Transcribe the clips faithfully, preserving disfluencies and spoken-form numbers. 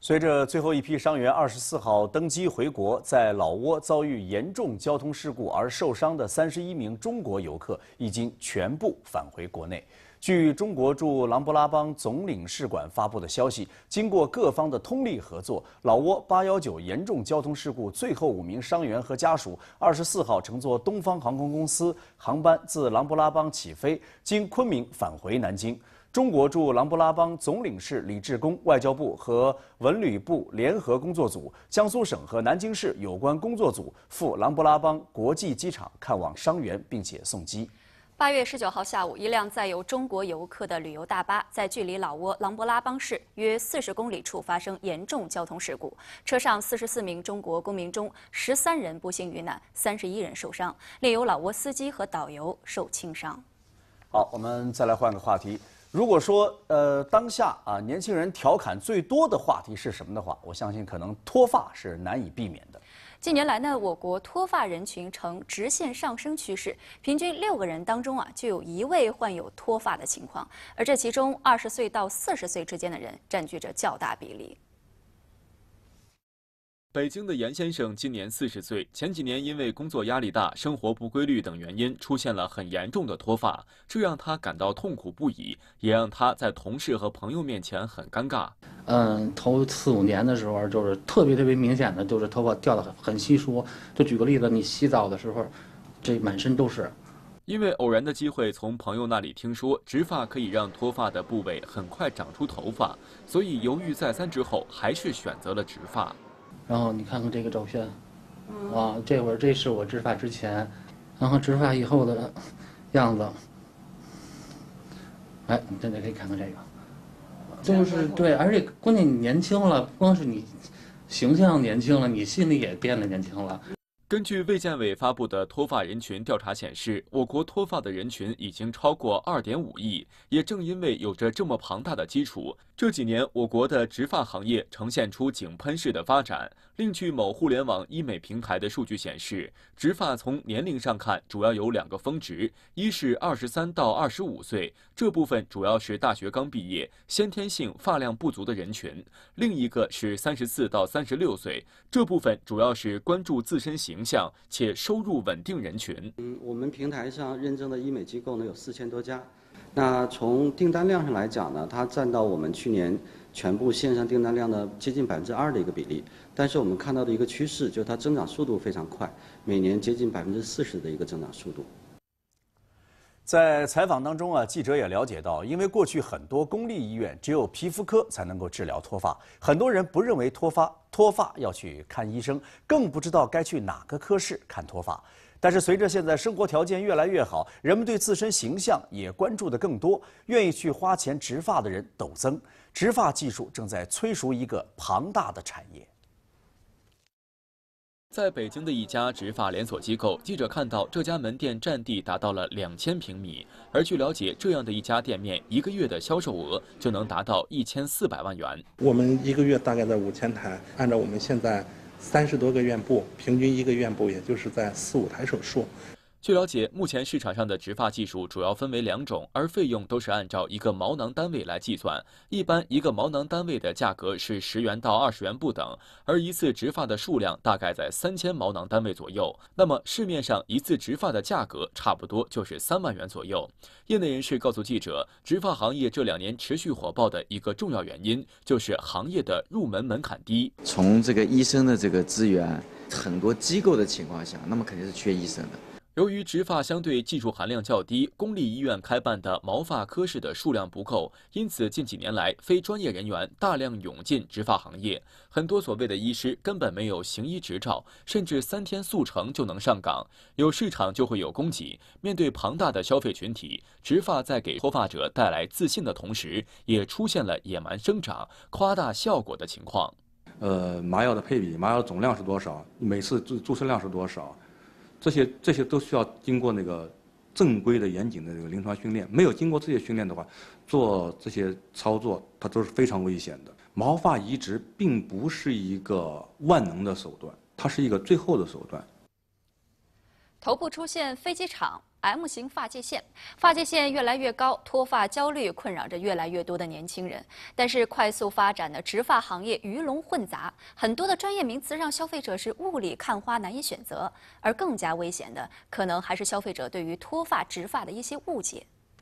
随着最后一批伤员二十四号登机回国，在老挝遭遇严重交通事故而受伤的三十一名中国游客已经全部返回国内。据中国驻琅勃拉邦总领事馆发布的消息，经过各方的通力合作，老挝八一九严重交通事故最后五名伤员和家属二十四号乘坐东方航空公司航班自琅勃拉邦起飞，经昆明返回南京。 中国驻琅勃拉邦总领事李志功、外交部和文旅部联合工作组、江苏省和南京市有关工作组赴琅勃拉邦国际机场看望伤员，并且送机。 八月十九号下午，一辆载有中国游客的旅游大巴在距离老挝琅勃拉邦市约四十公里处发生严重交通事故，车上四十四名中国公民中，十三人不幸遇难，三十一人受伤，另有老挝司机和导游受轻伤。 好，我们再来换个话题。 如果说呃当下啊年轻人调侃最多的话题是什么的话，我相信可能脱发是难以避免的。 近年来呢，我国脱发人群呈直线上升趋势，平均六个人当中啊就有一位患有脱发的情况，而这其中二十岁到四十岁之间的人占据着较大比例。 北京的严先生今年四十岁，前几年因为工作压力大、生活不规律等原因，出现了很严重的脱发，这让他感到痛苦不已，也让他在同事和朋友面前很尴尬。 嗯，头四五年的时候，就是特别特别明显的，就是头发掉得很很稀疏。就举个例子，你洗澡的时候，这满身都是。 因为偶然的机会，从朋友那里听说植发可以让脱发的部位很快长出头发，所以犹豫再三之后，还是选择了植发。 然后你看看这个照片，啊，这会儿这是我植发之前，然后植发以后的样子。哎，你现在可以看看这个，就是对，而且关键你年轻了，不光是你形象年轻了，你心里也变得年轻了。 根据卫健委发布的脱发人群调查显示，我国脱发的人群已经超过二点五亿。也正因为有着这么庞大的基础，这几年我国的植发行业呈现出井喷式的发展。另据某互联网医美平台的数据显示，植发从年龄上看主要有两个峰值，一是二十三到二十五岁，这部分主要是大学刚毕业、先天性发量不足的人群；另一个是三十四到三十六岁，这部分主要是关注自身形象且收入稳定人群。 嗯，我们平台上认证的医美机构呢有四千多家。那从订单量上来讲呢，它占到我们去年全部线上订单量的接近百分之二的一个比例。但是我们看到的一个趋势，就是它增长速度非常快，每年接近百分之四十的一个增长速度。 在采访当中啊，记者也了解到，因为过去很多公立医院只有皮肤科才能够治疗脱发，很多人不认为脱发脱发要去看医生，更不知道该去哪个科室看脱发。但是随着现在生活条件越来越好，人们对自身形象也关注的更多，愿意去花钱植发的人陡增，植发技术正在催熟一个庞大的产业。 在北京的一家植发连锁机构，记者看到这家门店占地达到了两千平米。而据了解，这样的一家店面，一个月的销售额就能达到一千四百万元。 我们一个月大概在五千台，按照我们现在三十多个院部，平均一个院部也就是在四五台手术。 据了解，目前市场上的植发技术主要分为两种，而费用都是按照一个毛囊单位来计算。一般一个毛囊单位的价格是十元到二十元不等，而一次植发的数量大概在三千毛囊单位左右。那么市面上一次植发的价格差不多就是三万元左右。业内人士告诉记者，植发行业这两年持续火爆的一个重要原因就是行业的入门门槛低。 从这个医生的这个资源，很多机构的情况下，那么肯定是缺医生的。 由于植发相对技术含量较低，公立医院开办的毛发科室的数量不够，因此近几年来，非专业人员大量涌进植发行业。很多所谓的医师根本没有行医执照，甚至三天速成就能上岗。有市场就会有供给。面对庞大的消费群体，植发在给脱发者带来自信的同时，也出现了野蛮生长、夸大效果的情况。 呃，麻药的配比，麻药总量是多少？每次注注射量是多少？ 这些这些都需要经过那个正规的、严谨的这个临床训练。没有经过这些训练的话，做这些操作它都是非常危险的。毛发移植并不是一个万能的手段，它是一个最后的手段。 头部出现飞机场、 M 型发际线，发际线越来越高，脱发焦虑困扰着越来越多的年轻人。但是，快速发展的植发行业鱼龙混杂，很多的专业名词让消费者是雾里看花，难以选择。而更加危险的，可能还是消费者对于脱发、植发的一些误解。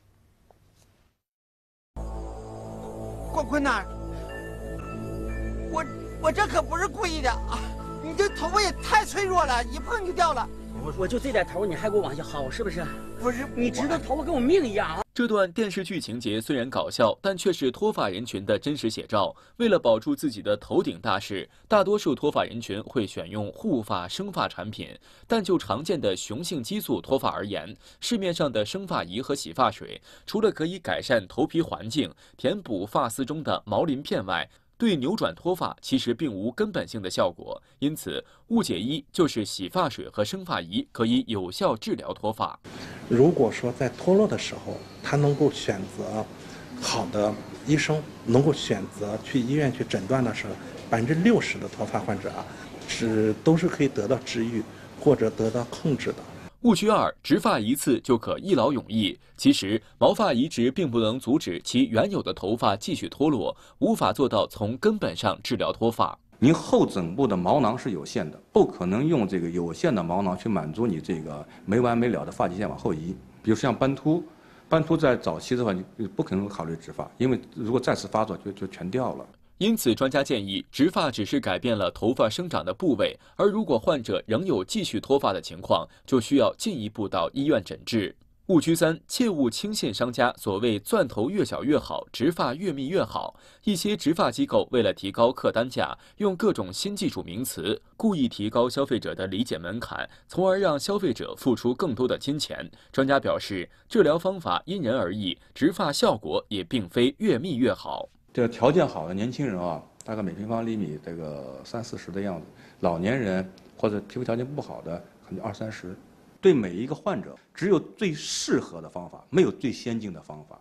郭坤呐，我我这可不是故意的啊！你这头发也太脆弱了，一碰就掉了。 我我就这点头，你还给我往下薅，是不是？ 不是， 你知道头发跟我命一样啊！ 这段电视剧情节虽然搞笑，但却是脱发人群的真实写照。为了保住自己的头顶大事，大多数脱发人群会选用护发、生发产品。但就常见的雄性激素脱发而言，市面上的生发仪和洗发水，除了可以改善头皮环境、填补发丝中的毛鳞片外， 对扭转脱发其实并无根本性的效果，因此误解一就是洗发水和生发仪可以有效治疗脱发。 如果说在脱落的时候，他能够选择好的医生，能够选择去医院去诊断的时候，百分之六十的脱发患者啊，是都是可以得到治愈或者得到控制的。 误区二：植发一次就可一劳永逸。其实，毛发移植并不能阻止其原有的头发继续脱落，无法做到从根本上治疗脱发。 您后枕部的毛囊是有限的，不可能用这个有限的毛囊去满足你这个没完没了的发际线往后移。比如像斑秃，斑秃在早期的话，你不可能考虑植发，因为如果再次发作就就全掉了。 因此，专家建议，植发只是改变了头发生长的部位，而如果患者仍有继续脱发的情况，就需要进一步到医院诊治。误区三：切勿轻信商家所谓钻头越小越好，植发越密越好。一些植发机构为了提高客单价，用各种新技术名词，故意提高消费者的理解门槛，从而让消费者付出更多的金钱。专家表示，治疗方法因人而异，植发效果也并非越密越好。 这个条件好的年轻人啊，大概每平方厘米这个三四十的样子；老年人或者皮肤条件不好的，可能二三十。对每一个患者，只有最适合的方法，没有最先进的方法。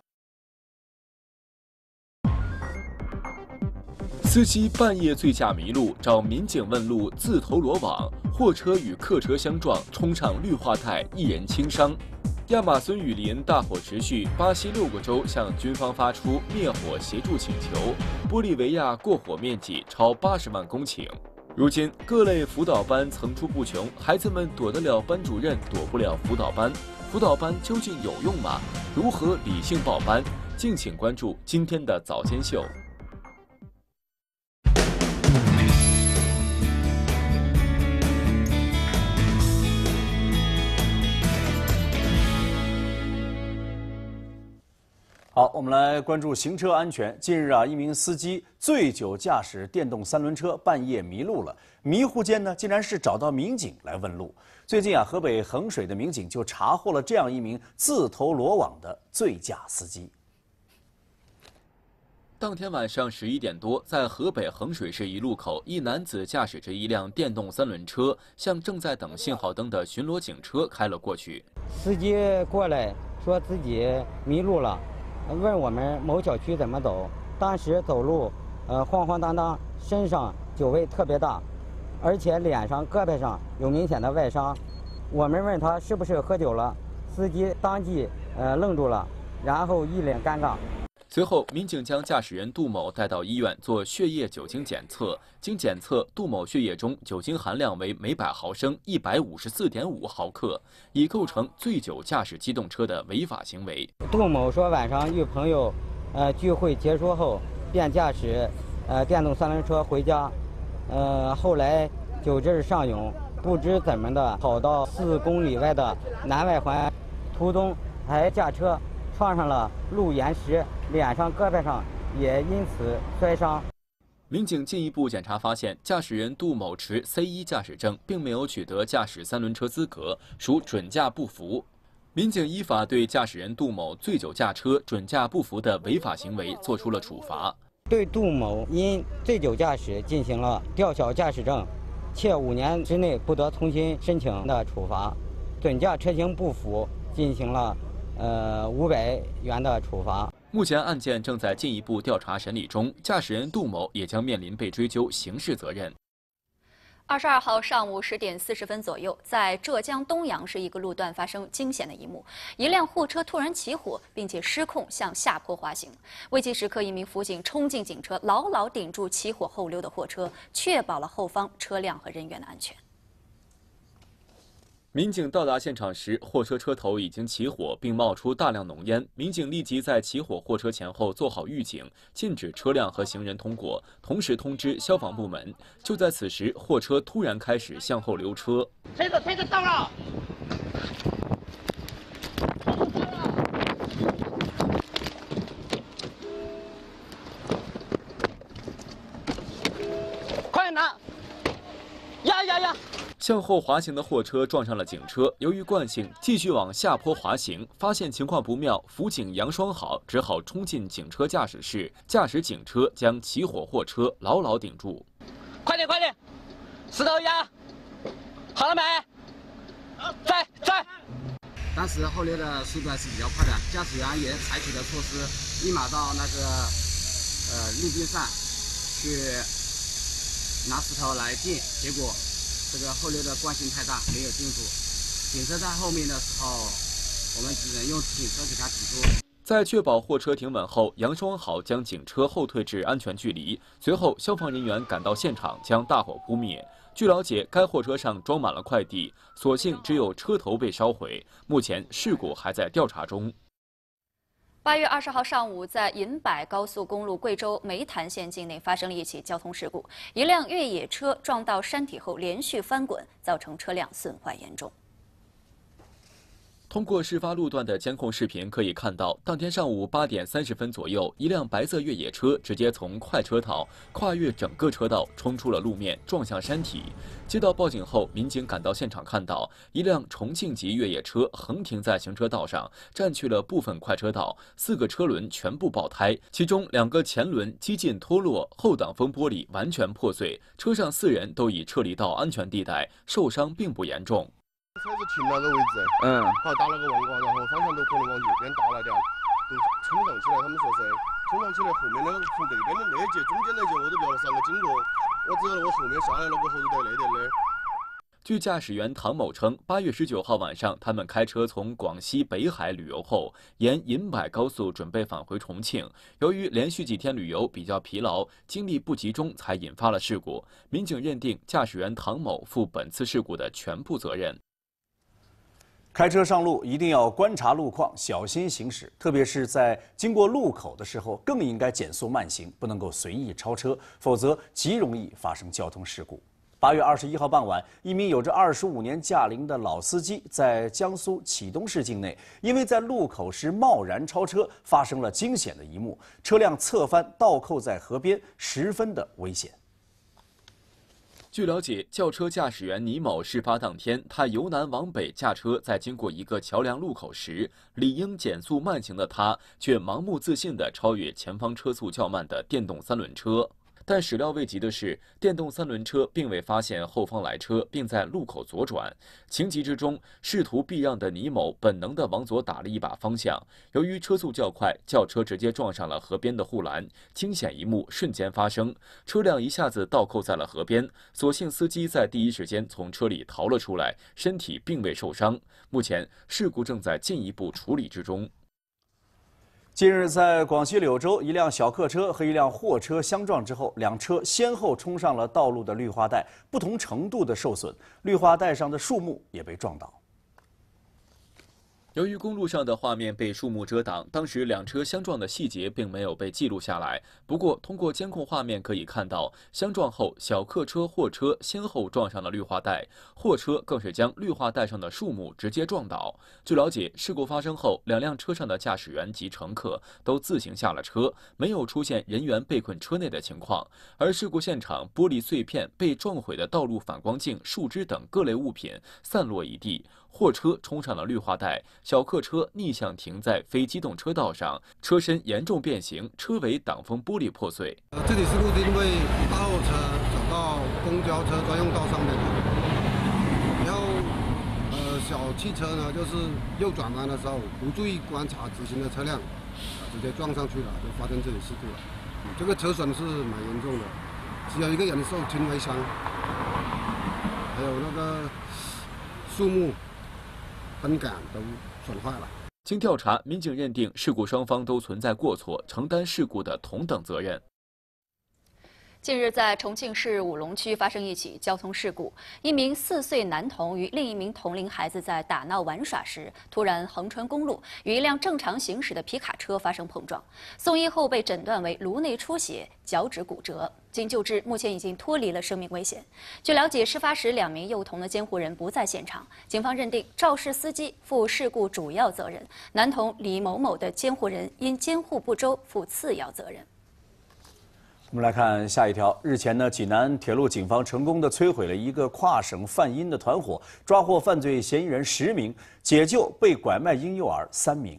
司机半夜醉驾迷路，找民警问路，自投罗网。货车与客车相撞，冲上绿化带，一人轻伤。 亚马孙雨林大火持续，巴西六个州向军方发出灭火协助请求。玻利维亚过火面积超八十万公顷。如今，各类辅导班层出不穷，孩子们躲得了班主任，躲不了辅导班。辅导班究竟有用吗？如何理性报班？敬请关注今天的早间秀。 好，我们来关注行车安全。近日啊，一名司机醉酒驾驶电动三轮车，半夜迷路了。迷糊间呢，竟然是找到民警来问路。最近啊，河北衡水的民警就查获了这样一名自投罗网的醉驾司机。 当天晚上十一点多，在河北衡水市一路口，一男子驾驶着一辆电动三轮车，向正在等信号灯的巡逻警车开了过去。 司机过来说自己迷路了。 问我们某小区怎么走，当时走路，呃，晃晃荡荡，身上酒味特别大，而且脸上、胳膊上有明显的外伤。我们问他是不是喝酒了，司机当即呃愣住了，然后一脸尴尬。 随后，民警将驾驶员杜某带到医院做血液酒精检测，经检测，杜某血液中酒精含量为每百毫升一百五十四点五毫克，已构成醉酒驾驶机动车的违法行为。 杜某说，晚上与朋友，呃聚会结束后，便驾驶，呃电动三轮车回家，呃后来酒劲上涌，不知怎么的跑到四公里外的南外环，途中还驾车撞上了路岩石。 脸上、胳膊上也因此摔伤。 民警进一步检查发现，驾驶人杜某持 C 一 驾驶证，并没有取得驾驶三轮车资格，属准驾不符。民警依法对驾驶人杜某醉酒驾车、准驾不符的违法行为作出了处罚。 对杜某因醉酒驾驶进行了吊销驾驶证，且五年之内不得重新申请的处罚；准驾车型不符，进行了呃五百元的处罚。 目前案件正在进一步调查审理中，驾驶人杜某也将面临被追究刑事责任。 二十二号上午十点四十分左右，在浙江东阳市一个路段发生惊险的一幕：一辆货车突然起火，并且失控向下坡滑行。危急时刻，一名辅警冲进警车，牢牢顶住起火后溜的货车，确保了后方车辆和人员的安全。 民警到达现场时，货车车头已经起火，并冒出大量浓烟。民警立即在起火货车前后做好预警，禁止车辆和行人通过，同时通知消防部门。就在此时，货车突然开始向后溜车。 车子车子到了！快拿！压压压！ 向后滑行的货车撞上了警车，由于惯性继续往下坡滑行，发现情况不妙，辅警杨双好只好冲进警车驾驶室，驾驶警车将起火货车牢牢顶住。 快点快点，石头压，好了没？在在。 当时后溜的速度还是比较快的，驾驶员也采取了措施，立马到那个呃路边上去拿石头来进，结果。 这个后溜的惯性太大，没有进入。警车在后面的时候，我们只能用警车给它抵住。 在确保货车停稳后，杨双好将警车后退至安全距离。随后，消防人员赶到现场，将大火扑灭。据了解，该货车上装满了快递，所幸只有车头被烧毁。目前事故还在调查中。 八月二十号上午，在银柏高速公路贵州梅潭县境内发生了一起交通事故，一辆越野车撞到山体后连续翻滚，造成车辆损坏严重。 通过事发路段的监控视频可以看到，当天上午八点三十分左右，一辆白色越野车直接从快车道跨越整个车道，冲出了路面，撞向山体。接到报警后，民警赶到现场，看到一辆重庆籍越野车横停在行车道上，占据了部分快车道，四个车轮全部爆胎，其中两个前轮几近脱落，后挡风玻璃完全破碎，车上四人都已撤离到安全地带，受伤并不严重。 车子停那个位置，嗯，好打了个弯挂，然后方向都可能往右边倒了点，都冲上去了。他们说是冲上去了，后面那个从这边的那节、中间那节我都标了三个经过，我知道我后面下来了，过后就在那点的。 据驾驶员唐某称，八月十九号晚上，他们开车从广西北海旅游后，沿银柏高速准备返回重庆。由于连续几天旅游比较疲劳，精力不集中，才引发了事故。民警认定驾驶员唐某负本次事故的全部责任。 开车上路一定要观察路况，小心行驶，特别是在经过路口的时候，更应该减速慢行，不能够随意超车，否则极容易发生交通事故。八月二十一号傍晚，一名有着二十五年驾龄的老司机在江苏启东市境内，因为在路口时贸然超车，发生了惊险的一幕，车辆侧翻倒扣在河边，十分的危险。 据了解，轿车驾驶员倪某事发当天，他由南往北驾车，在经过一个桥梁路口时，理应减速慢行的他，却盲目自信地超越前方车速较慢的电动三轮车。但始料未及的是，电动三轮车并未发现后方来车，并在路口左转。情急之中，试图避让的倪某本能地往左打了一把方向。由于车速较快，轿车直接撞上了河边的护栏，惊险一幕瞬间发生，车辆一下子倒扣在了河边。所幸司机在第一时间从车里逃了出来，身体并未受伤。目前事故正在进一步处理之中。 近日，在广西柳州，一辆小客车和一辆货车相撞之后，两车先后冲上了道路的绿化带，不同程度的受损，绿化带上的树木也被撞倒。 由于公路上的画面被树木遮挡，当时两车相撞的细节并没有被记录下来。不过，通过监控画面可以看到，相撞后，小客车、货车先后撞上了绿化带，货车更是将绿化带上的树木直接撞倒。据了解，事故发生后，两辆车上的驾驶员及乘客都自行下了车，没有出现人员被困车内的情况。而事故现场玻璃碎片、被撞毁的道路反光镜、树枝等各类物品散落一地。 货车冲上了绿化带，小客车逆向停在非机动车道上，车身严重变形，车尾挡风玻璃破碎。 呃，这起事故是因为大货车走到公交车专用道上面，然后呃小汽车呢就是右转弯的时候不注意观察直行的车辆，直接撞上去了，就发生这起事故了。这个车损是蛮严重的，只有一个人受轻微伤。 还有那个树木、灯杆都损坏了。 经调查，民警认定事故双方都存在过错，承担事故的同等责任。 近日，在重庆市武隆区发生一起交通事故，一名四岁男童与另一名同龄孩子在打闹玩耍时，突然横穿公路，与一辆正常行驶的皮卡车发生碰撞。送医后被诊断为颅内出血、脚趾骨折，经救治，目前已经脱离了生命危险。据了解，事发时两名幼童的监护人不在现场，警方认定肇事司机负事故主要责任，男童李某某的监护人因监护不周负次要责任。 我们来看下一条。日前呢，济南铁路警方成功的摧毁了一个跨省贩婴的团伙，抓获犯罪嫌疑人十名，解救被拐卖婴幼儿三名。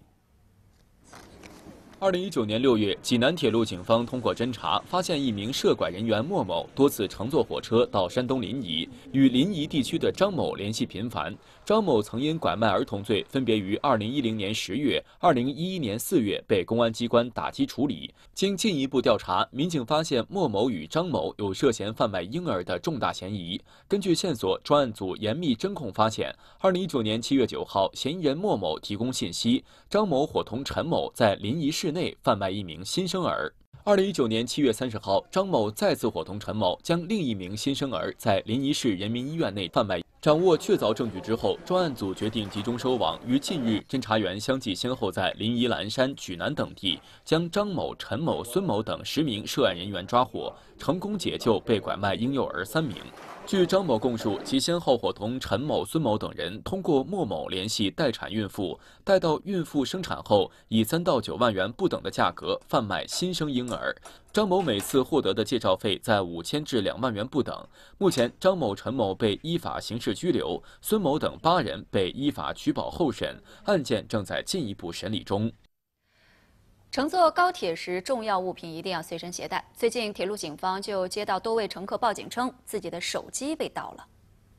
二零一九年六月，济南铁路警方通过侦查，发现一名涉拐人员莫某多次乘坐火车到山东临沂，与临沂地区的张某联系频繁。张某曾因拐卖儿童罪，分别于二零一零年十月、二零一一年四月被公安机关打击处理。经进一步调查，民警发现莫某与张某有涉嫌贩卖婴儿的重大嫌疑。根据线索，专案组严密侦控发现，二零一九年七月九号，嫌疑人莫某提供信息，张某伙同陈某在临沂市内贩卖一名新生儿。二零一九年七月三十号，张某再次伙同陈某将另一名新生儿在临沂市人民医院内贩卖。掌握确凿证据之后，专案组决定集中收网。于近日，侦查员相继先后在临沂蓝山、莒南等地将张某、陈某、孙某等十名涉案人员抓获，成功解救被拐卖婴幼儿三名。据张某供述，其先后伙同陈某、孙某等人通过莫某联系待产孕妇，待到孕妇生产后，以三到九万元不等的价格贩卖新生婴儿。张某每次获得的介绍费在五千至两万元不等。目前，张某、陈某被依法刑事拘留，孙某等八人被依法取保候审，案件正在进一步审理中。 乘坐高铁时，重要物品一定要随身携带。最近，铁路警方就接到多位乘客报警称自己的手机被盗了。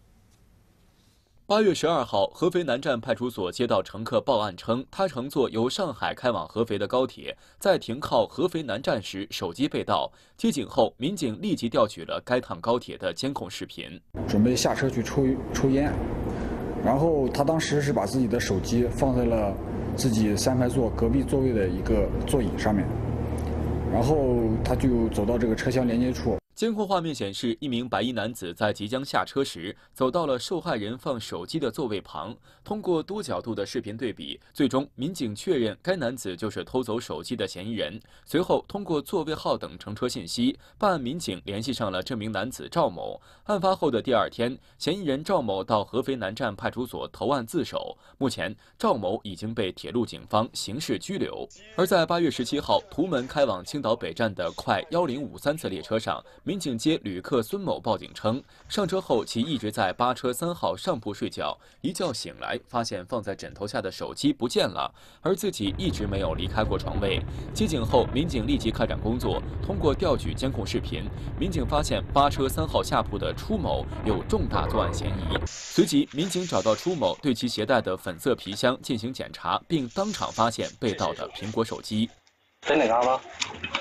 八月十二号，合肥南站派出所接到乘客报案称，他乘坐由上海开往合肥的高铁，在停靠合肥南站时手机被盗。接警后，民警立即调取了该趟高铁的监控视频。 准备下车去抽抽烟，然后他当时是把自己的手机放在了自己三排座隔壁座位的一个座椅上面，然后他就走到这个车厢连接处。 监控画面显示，一名白衣男子在即将下车时，走到了受害人放手机的座位旁。通过多角度的视频对比，最终民警确认该男子就是偷走手机的嫌疑人。随后，通过座位号等乘车信息，办案民警联系上了这名男子赵某。案发后的第二天，嫌疑人赵某到合肥南站派出所投案自首。目前，赵某已经被铁路警方刑事拘留。而在八月十七号，图门开往青岛北站的快幺零五三次列车上，民警接旅客孙某报警称，上车后其一直在八车三号上铺睡觉，一觉醒来发现放在枕头下的手机不见了，而自己一直没有离开过床位。接警后，民警立即开展工作，通过调取监控视频，民警发现八车三号下铺的初某有重大作案嫌疑。随即，民警找到初某，对其携带的粉色皮箱进行检查，并当场发现被盗的苹果手机。 在哪嘎吗？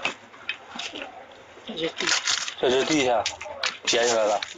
这是地下捡起来了。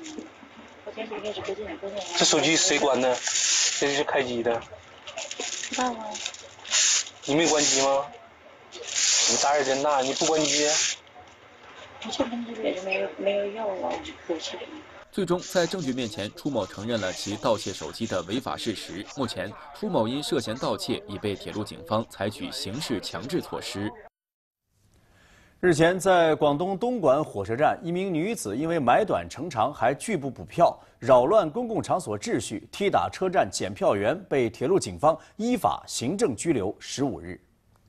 这手机谁关的？这是开机的。爸爸。你没关机吗？你胆儿真大，你不关机？ 我这边这边就没有没有药了，我去。 最终，在证据面前，初某承认了其盗窃手机的违法事实。目前，初某因涉嫌盗窃，已被铁路警方采取刑事强制措施。 日前，在广东东莞火车站，一名女子因为买短乘长还拒不补票，扰乱公共场所秩序，踢打车站检票员，被铁路警方依法行政拘留十五日。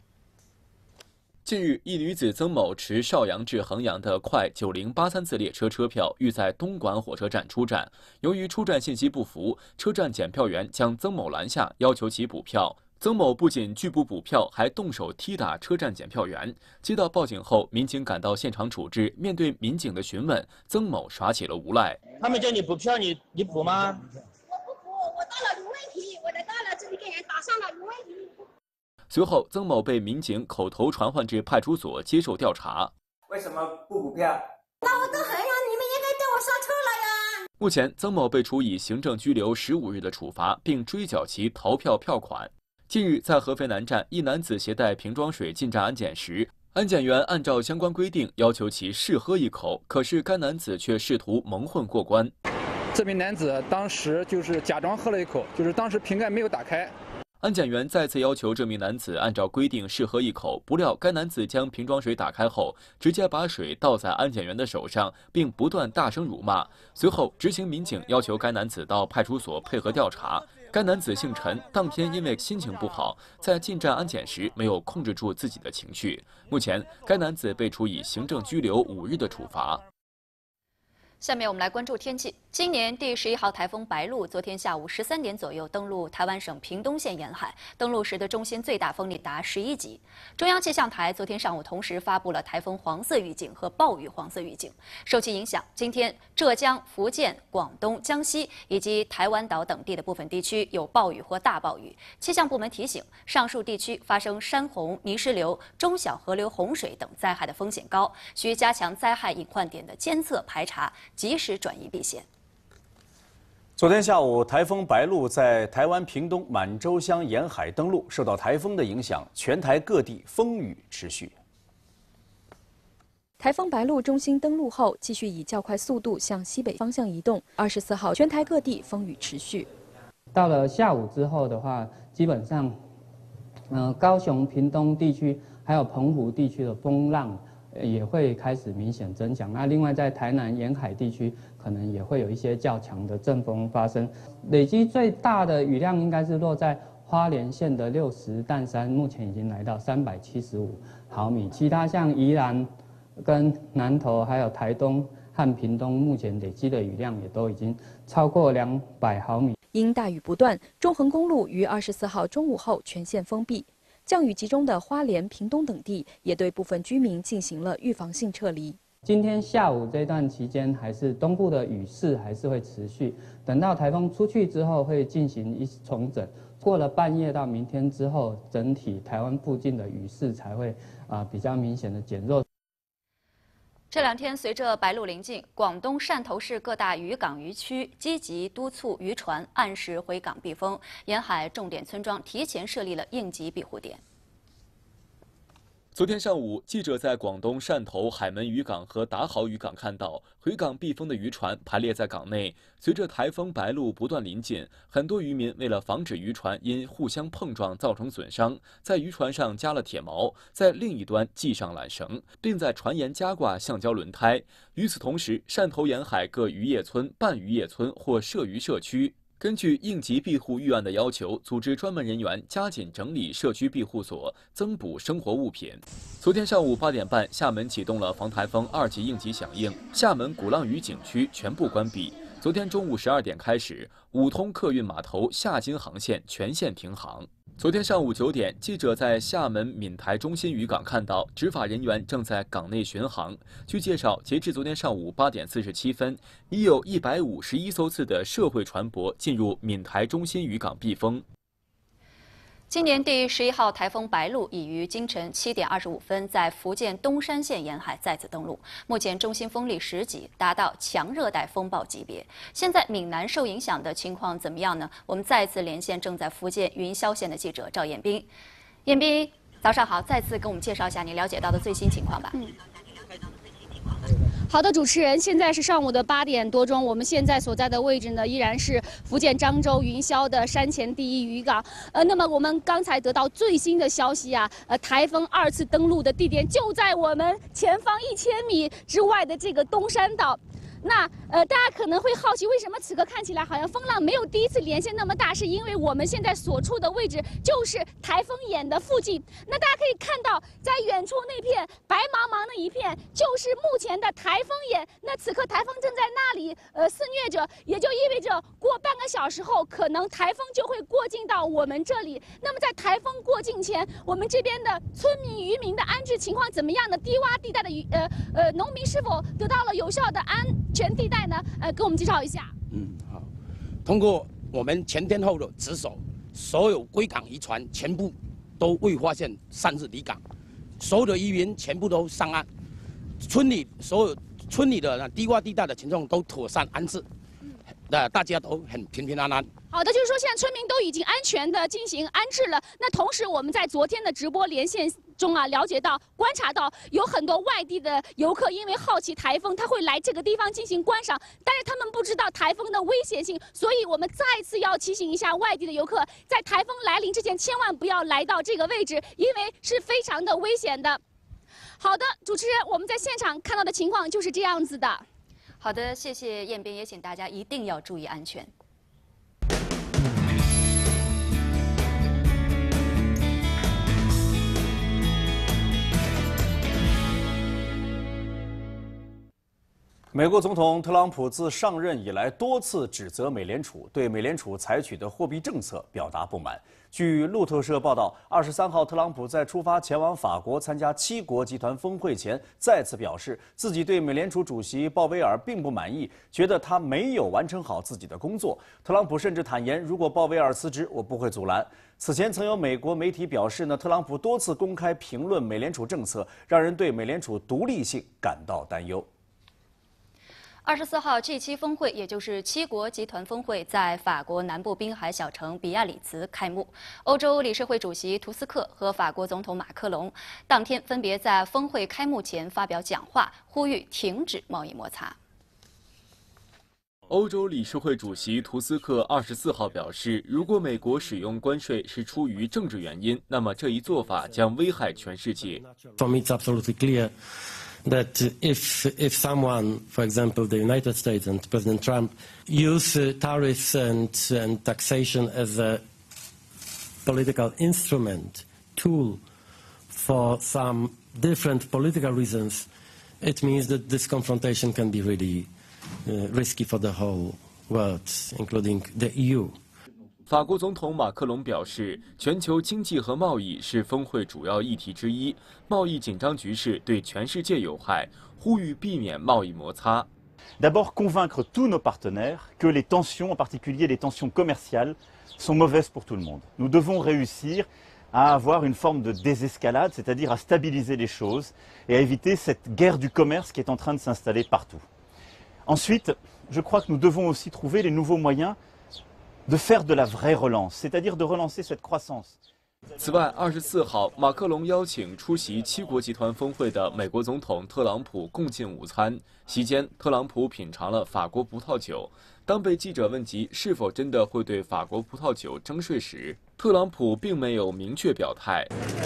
近日，一女子曾某持邵阳至衡阳的快九零八三次列车车票，欲在东莞火车站出站。由于出站信息不符，车站检票员将曾某拦下，要求其补票。曾某不仅拒不补票，还动手踢打车站检票员。接到报警后，民警赶到现场处置。面对民警的询问，曾某耍起了无赖。 他们叫你补票，你你补吗？ 我不补，我到了有问题，我来到了这里给人打上了有问题。 随后，曾某被民警口头传唤至派出所接受调查。 为什么不补票？ 那我到衡阳，你们应该叫我上车了呀。 目前，曾某被处以行政拘留十五日的处罚，并追缴其逃票票款。近日，在合肥南站，一男子携带瓶装水进站安检时，安检员按照相关规定要求其试喝一口，可是该男子却试图蒙混过关。 这名男子当时就是假装喝了一口，就是当时瓶盖没有打开。 安检员再次要求这名男子按照规定试喝一口，不料该男子将瓶装水打开后，直接把水倒在安检员的手上，并不断大声辱骂。随后，执勤民警要求该男子到派出所配合调查。该男子姓陈，当天因为心情不好，在进站安检时没有控制住自己的情绪。目前，该男子被处以行政拘留五日的处罚。 下面我们来关注天气。今年第十一号台风白鹭昨天下午十三点左右登陆台湾省屏东县沿海，登陆时的中心最大风力达十一级。中央气象台昨天上午同时发布了台风黄色预警和暴雨黄色预警。受其影响，今天浙江、福建、广东、江西以及台湾岛等地的部分地区有暴雨或大暴雨。气象部门提醒，上述地区发生山洪、泥石流、中小河流洪水等灾害的风险高，需加强灾害隐患点的监测排查，及时转移避险。 昨天下午，台风白鹭在台湾屏东满洲乡沿海登陆，受到台风的影响，全台各地风雨持续。 台风白鹭中心登陆后，继续以较快速度向西北方向移动。二十四号，全台各地风雨持续。 到了下午之后的话，基本上，嗯、呃，高雄、屏东地区还有澎湖地区的风浪也会开始明显增强。那另外在台南沿海地区，可能也会有一些较强的阵风发生。累积最大的雨量应该是落在花莲县的六十担山，目前已经来到三百七十五毫米。其他像宜兰跟南投还有台东和屏东，目前累积的雨量也都已经超过两百毫米。 因大雨不断，中横公路于二十四号中午后全线封闭。降雨集中的花莲、屏东等地也对部分居民进行了预防性撤离。 今天下午这段期间，还是东部的雨势还是会持续。等到台风出去之后，会进行一重整。过了半夜到明天之后，整体台湾附近的雨势才会啊、呃、比较明显的减弱。 这两天，随着白鹭临近，广东汕头市各大渔港渔区积极督促渔船按时回港避风，沿海重点村庄提前设立了应急庇护点。 昨天上午，记者在广东汕头海门渔港和达豪渔港看到回港避风的渔船排列在港内。随着台风白鹭不断临近，很多渔民为了防止渔船因互相碰撞造成损伤，在渔船上加了铁锚，在另一端系上缆绳，并在船沿加挂橡胶轮胎。与此同时，汕头沿海各渔业村、半渔业村或社渔社区，根据应急庇护预案的要求，组织专门人员加紧整理社区庇护所，增补生活物品。昨天上午八点半，厦门启动了防台风二级应急响应，厦门鼓浪屿景区全部关闭。昨天中午十二点开始，五通客运码头厦金航线全线停航。昨天上午九点，记者在厦门闽台中心渔港看到执法人员正在港内巡航。据介绍，截至昨天上午八点四十七分，已有一百五十一艘次的社会船舶进入闽台中心渔港避风。 今年第十一号台风白鹭已于今晨七点二十五分在福建东山县沿海再次登陆，目前中心风力十级，达到强热带风暴级别。现在闽南受影响的情况怎么样呢？我们再次连线正在福建云霄县的记者赵彦斌。彦斌，早上好，再次给我们介绍一下你了解到的最新情况吧。嗯。 好的，主持人，现在是上午的八点多钟，我们现在所在的位置呢，依然是福建漳州云霄的山前第一渔港。呃，那么我们刚才得到最新的消息啊，呃，台风二次登陆的地点就在我们前方一千米之外的这个东山岛。那呃，大家可能会好奇，为什么此刻看起来好像风浪没有第一次连线那么大？是因为我们现在所处的位置就是台风眼的附近。那大家可以看到，在远处那片白茫茫的一片，就是目前的台风眼。那此刻台风正在那里呃肆虐着，也就意味着过半个小时后，可能台风就会过境到我们这里。那么在台风过境前，我们这边的村民渔民的安置情况怎么样呢？低洼地带的渔呃呃农民是否得到了有效的安全地带呢？呃，给我们介绍一下。 嗯，好。通过我们前天后的值守，所有归港渔船全部都未发现擅自离港，所有的渔民全部都上岸，村里所有村里的低洼地带的群众都妥善安置。 呃，大家都很平平安安。 好的，就是说现在村民都已经安全的进行安置了。那同时，我们在昨天的直播连线中啊，了解到、观察到有很多外地的游客因为好奇台风，他会来这个地方进行观赏，但是他们不知道台风的危险性，所以我们再次要提醒一下外地的游客，在台风来临之前，千万不要来到这个位置，因为是非常的危险的。好的，主持人，我们在现场看到的情况就是这样子的。 好的，谢谢彦斌，也请大家一定要注意安全。 美国总统特朗普自上任以来多次指责美联储对美联储采取的货币政策表达不满。据路透社报道，二十三号，特朗普在出发前往法国参加七国集团峰会前，再次表示自己对美联储主席鲍威尔并不满意，觉得他没有完成好自己的工作。特朗普甚至坦言，如果鲍威尔辞职，我不会阻拦。此前曾有美国媒体表示呢，特朗普多次公开评论美联储政策，让人对美联储独立性感到担忧。 二十四号 G 七 峰会，也就是七国集团峰会，在法国南部滨海小城比亚里茨开幕。欧洲理事会主席图斯克和法国总统马克龙当天分别在峰会开幕前发表讲话，呼吁停止贸易摩擦。 欧洲理事会主席图斯克二十四号表示，如果美国使用关税是出于政治原因，那么这一做法将危害全世界。 For me, it's absolutely clear that if if someone, for example, the United States and President Trump, use uh, tariffs and and taxation as a political instrument, tool for some different political reasons, it means that this confrontation can be really uh, risky for the whole world, including the E U. 法国总统马克龙表示，全球经济和贸易是峰会主要议题之一，贸易紧张局势对全世界有害，呼吁避免贸易摩擦。 D'abord, convaincre tous nos partenaires que les tensions, en particulier les tensions commerciales, sont mauvaises pour tout le monde. Nous devons réussir à avoir une forme de désescalade, c'est-à-dire à stabiliser les choses et à éviter cette guerre du commerce qui est en train de s'installer partout. Ensuite, je crois que nous devons aussi trouver les nouveaux moyens de faire de la vraie relance, c'est-à-dire de relancer cette croissance. 此外，二十四号，马克龙邀请出席七国集团峰会的美国总统特朗普共进午餐。席间，特朗普品尝了法国葡萄酒。当被记者问及是否真的会对法国葡萄酒征税时，特朗普并没有明确表态。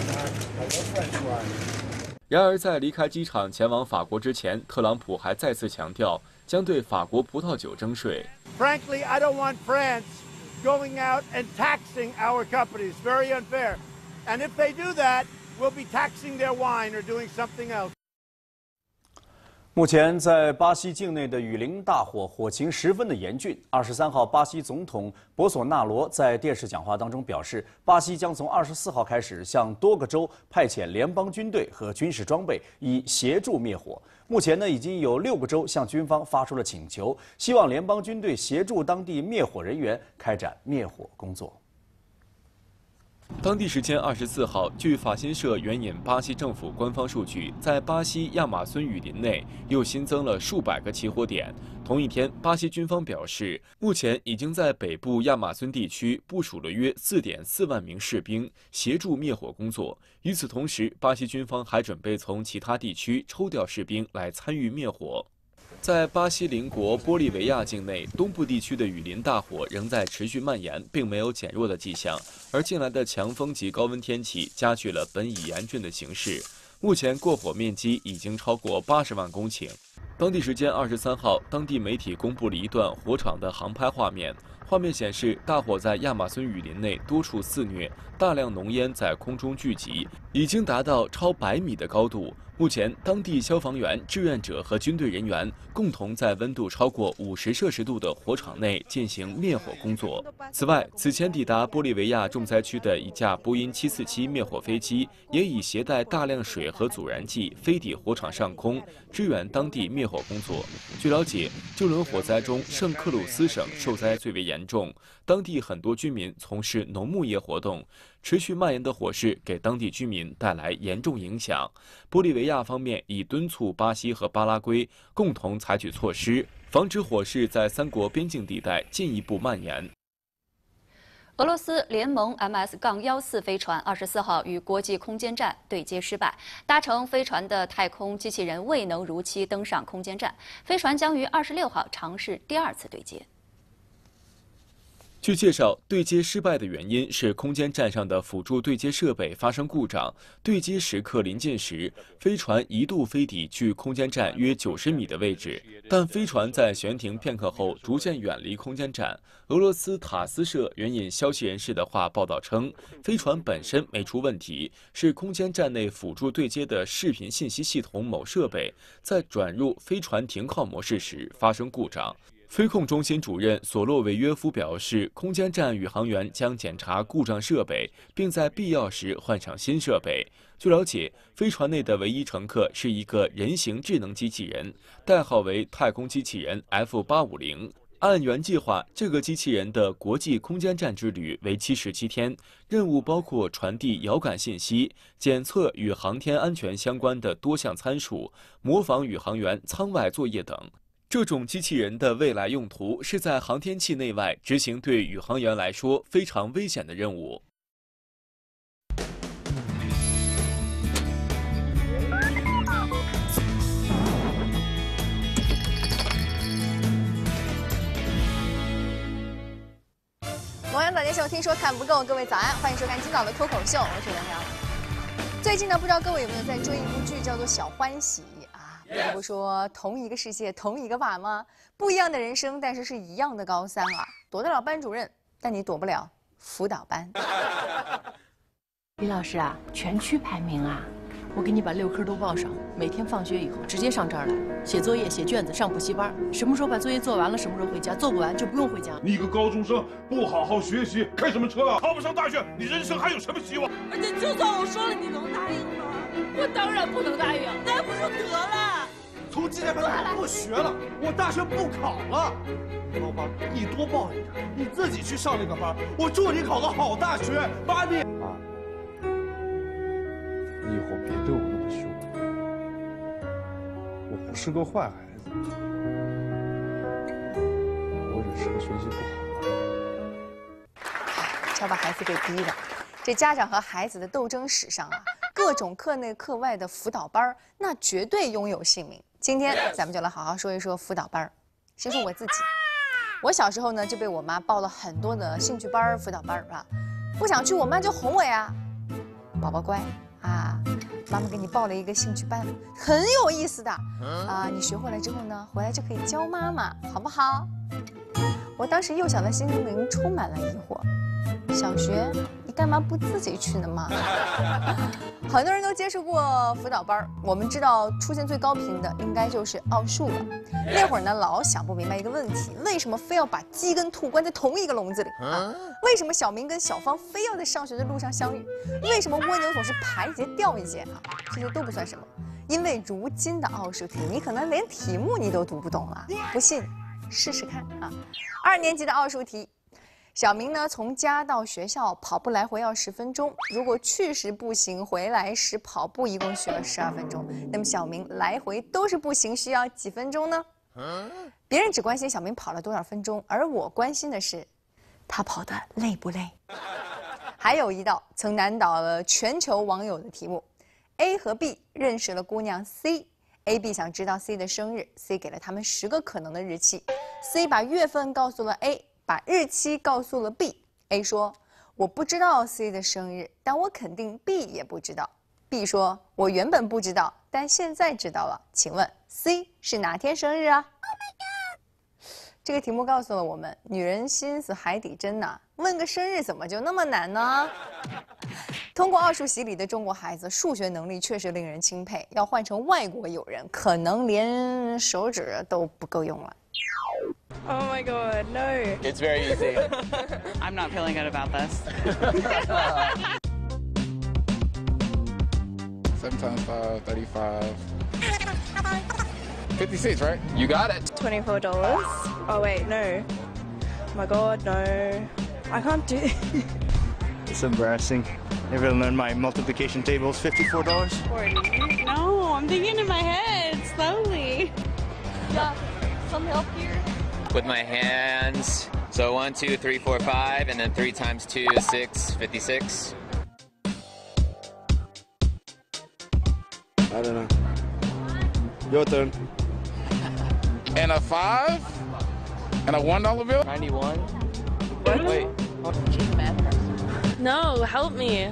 然而，在离开机场前往法国之前，特朗普还再次强调将对法国葡萄酒征税。 Frankly, I don't want France going out and taxing our companies. Very unfair. And if they do that, we'll be taxing their wine or doing something else. 目前，在巴西境内的雨林大火火情十分的严峻。二十三号，巴西总统博索纳罗在电视讲话当中表示，巴西将从二十四号开始向多个州派遣联邦军队和军事装备，以协助灭火。目前呢，已经有六个州向军方发出了请求，希望联邦军队协助当地灭火人员开展灭火工作。 当地时间二十四号，据法新社援引巴西政府官方数据，在巴西亚马孙雨林内又新增了数百个起火点。同一天，巴西军方表示，目前已经在北部亚马孙地区部署了约 四点四万名士兵，协助灭火工作。与此同时，巴西军方还准备从其他地区抽调士兵来参与灭火。在巴西邻国玻利维亚境内，东部地区的雨林大火仍在持续蔓延，并没有减弱的迹象。而近来的强风及高温天气加剧了本已严峻的形势。目前过火面积已经超过八十万公顷。当地时间二十三号，当地媒体公布了一段火场的航拍画面。画面显示，大火在亚马孙雨林内多处肆虐，大量浓烟在空中聚集，已经达到超百米的高度。目前，当地消防员、志愿者和军队人员共同在温度超过五十摄氏度的火场内进行灭火工作。此外，此前抵达玻利维亚重灾区的一架波音七四七灭火飞机，也已携带大量水和阻燃剂飞抵火场上空，支援当地灭火工作。据了解，这轮火灾中，圣克鲁斯省受灾最为严重，当地很多居民从事农牧业活动。持续蔓延的火势给当地居民带来严重影响。玻利维亚方面已敦促巴西和巴拉圭共同采取措施， 防止火势在三国边境地带进一步蔓延。 俄罗斯联盟 M S 幺四飞船二十四号与国际空间站对接失败，搭乘飞船的太空机器人未能如期登上空间站，飞船将于二十六号尝试第二次对接。 据介绍，对接失败的原因是空间站上的辅助对接设备发生故障。对接时刻临近时，飞船一度飞抵距空间站约九十米的位置，但飞船在悬停片刻后逐渐远离空间站。俄罗斯塔斯社援引消息人士的话报道称，飞船本身没出问题，是空间站内辅助对接的视频信息系统某设备在转入飞船停靠模式时发生故障。 飞控中心主任索洛维约夫表示，空间站宇航员将检查故障设备，并在必要时换上新设备。据了解，飞船内的唯一乘客是一个人形智能机器人，代号为太空机器人 F 八五零。按原计划，这个机器人的国际空间站之旅为期十七天，任务包括传递遥感信息、检测与航天安全相关的多项参数、模仿宇航员舱外作业等。 这种机器人的未来用途是在航天器内外执行对宇航员来说非常危险的任务。 摩阳早间秀，听说看不够，各位早安，欢迎收看今早的脱口秀，我是梁梁。最近呢，不知道各位有没有在追一部剧，叫做《小欢喜》。 这不说同一个世界，同一个碗吗？不一样的人生，但是是一样的高三啊！躲得了班主任，但你躲不了辅导班。 李老师啊，全区排名啊！我给你把六科都报上，每天放学以后直接上这儿来写作业、写卷子、上补习班。什么时候把作业做完了，什么时候回家；做不完就不用回家。 你一个高中生不好好学习，开什么车啊？考不上大学，你人生还有什么希望？ 而且就算我说了，你能答应吗？我当然不能答应，那还不说得了。 从今天开始我不学了，我大学不考了。老妈，你多报一点，你自己去上那个班，我祝你考个好大学。妈咪，妈，你以后别对我那么凶。我不是个坏孩子，我只是个学习不好。要把孩子给逼的，这家长和孩子的斗争史上啊，各种课内课外的辅导班，那绝对拥有姓名。 今天咱们就来好好说一说辅导班儿。先说我自己，我小时候呢就被我妈报了很多的兴趣班儿、辅导班儿啊，不想去，我妈就哄我呀，宝宝乖啊，妈妈给你报了一个兴趣班，很有意思的啊，你学会了之后呢，回来就可以教妈妈，好不好？我当时幼小的心灵充满了疑惑，小学你干嘛不自己去呢嘛？很多人都接受过辅导班，我们知道出现最高频的应该就是奥数了。那会儿呢，老想不明白一个问题：为什么非要把鸡跟兔关在同一个笼子里啊？为什么小明跟小芳非要在上学的路上相遇？为什么蜗牛总是爬一节掉一节啊？这些都不算什么，因为如今的奥数题，你可能连题目你都读不懂了。不信，试试看啊！二年级的奥数题。 小明呢，从家到学校跑步来回要十分钟。如果去时步行，回来时跑步，一共需要十二分钟。那么小明来回都是步行，需要几分钟呢？别人只关心小明跑了多少分钟，而我关心的是，他跑得累不累？还有一道曾难倒了全球网友的题目 ：A 和 B 认识了姑娘 C，A、B 想知道 C 的生日 ，C 给了他们十个可能的日期 ，C 把月份告诉了 A。 把日期告诉了 B，A 说我不知道 C 的生日，但我肯定 B 也不知道。B 说我原本不知道，但现在知道了。请问 C 是哪天生日啊 ？Oh my god！ 这个题目告诉了我们，女人心思海底针呐、啊，问个生日怎么就那么难呢？通过奥数洗礼的中国孩子，数学能力确实令人钦佩。要换成外国友人，可能连手指都不够用了。 Oh my god, no. It's very easy. I'm not feeling good about this. seven times five, thirty-five. fifty-six, right? You got it. twenty-four dollars. Oh wait, no. Oh my god, no. I can't do It's embarrassing. Never learned my multiplication tables. fifty-four dollars. forty. No, I'm thinking in my head slowly. Yeah. some help here? With my hands. So one, two, three, four, five, and then three times two is six, fifty-six. I don't know. Your turn. And a five? And a one dollar bill? ninety-one. What? Wait. She's a math person. No, help me.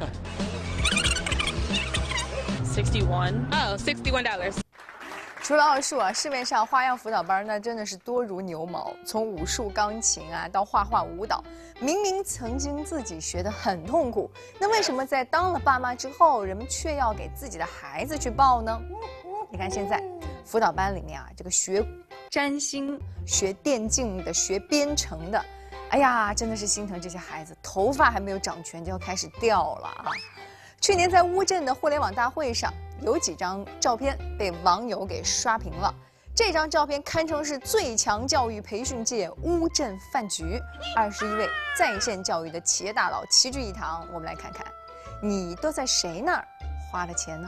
sixty-one. Oh, sixty-one dollars. 除了奥数啊，市面上花样辅导班那真的是多如牛毛。从武术、钢琴啊，到画画、舞蹈，明明曾经自己学得很痛苦，那为什么在当了爸妈之后，人们却要给自己的孩子去报呢？你看现在辅导班里面啊，这个学占星、学电竞的、学编程的，哎呀，真的是心疼这些孩子，头发还没有长全就要开始掉了啊！去年在乌镇的互联网大会上，有几张照片被网友给刷屏了。这张照片堪称是最强教育培训界乌镇饭局，二十一位在线教育的企业大佬齐聚一堂。我们来看看，你都在谁那儿花了钱呢？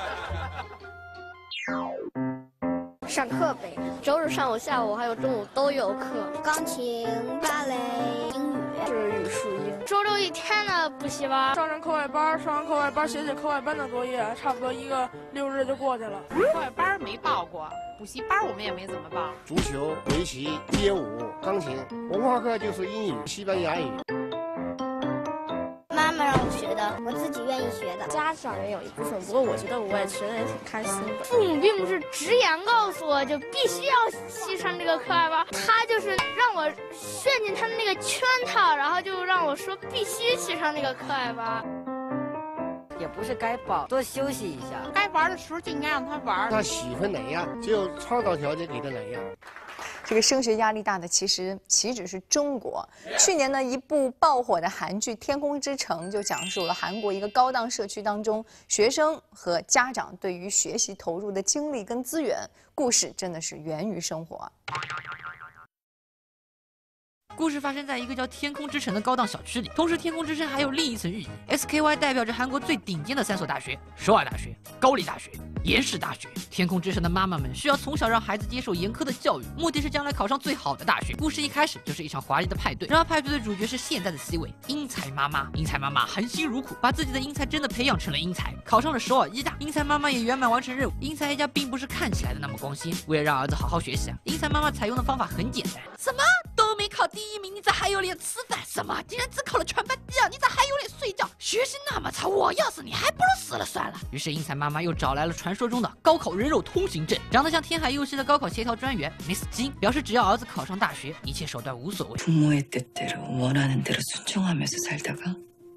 上课呗，周日上午、下午还有中午都有课，钢琴、芭蕾、英语、日语、数英。 周六一天的补习班，上上课外班，上完课外班写写课外班的作业，差不多一个六日就过去了。 课外班没报过，补习班我们也没怎么报。 足球、围棋、街舞、钢琴，文化课就是英语、西班牙语。 妈妈让我学的，我自己愿意学的。 家长也有一部分，不过我觉得我也学的也挺开心的。 父母并不是直言告诉我就必须要去上这个课外班，他就是让我陷进他的那个圈套，然后就让我说必须去上那个课外班。 也不是该报，多休息一下。 该玩的时候就应该让他玩。 他喜欢哪样，就创造条件给他哪样。 这个升学压力大的其实岂止是中国。去年呢，一部爆火的韩剧《天空之城》就讲述了韩国一个高档社区当中学生和家长对于学习投入的精力跟资源。故事真的是源于生活。 故事发生在一个叫天空之城的高档小区里，同时天空之城还有另一层寓意 ，S K Y 代表着韩国最顶尖的三所大学：首尔大学、高丽大学、延世大学。天空之城的妈妈们需要从小让孩子接受严苛的教育，目的是将来考上最好的大学。故事一开始就是一场华丽的派对，然而派对的主角是现在的 C 位英才妈妈。英才妈妈含辛茹苦，把自己的英才真的培养成了英才，考上了首尔医大。英才妈妈也圆满完成任务。英才一家并不是看起来的那么光鲜，为了让儿子好好学习啊，英才妈妈采用的方法很简单。什么都没考第一名，你咋还有脸吃饭？什么竟然只考了全班第二，你咋还有脸睡觉？学习那么差，我要是你还不如死了算了。于是英才妈妈又找来了传说中的高考人肉通行证，长得像天海佑希的高考协调专员 Miss金，表示只要儿子考上大学，一切手段无所谓。 부모의 뜻대로 원하는 대로 순종하면서 살다가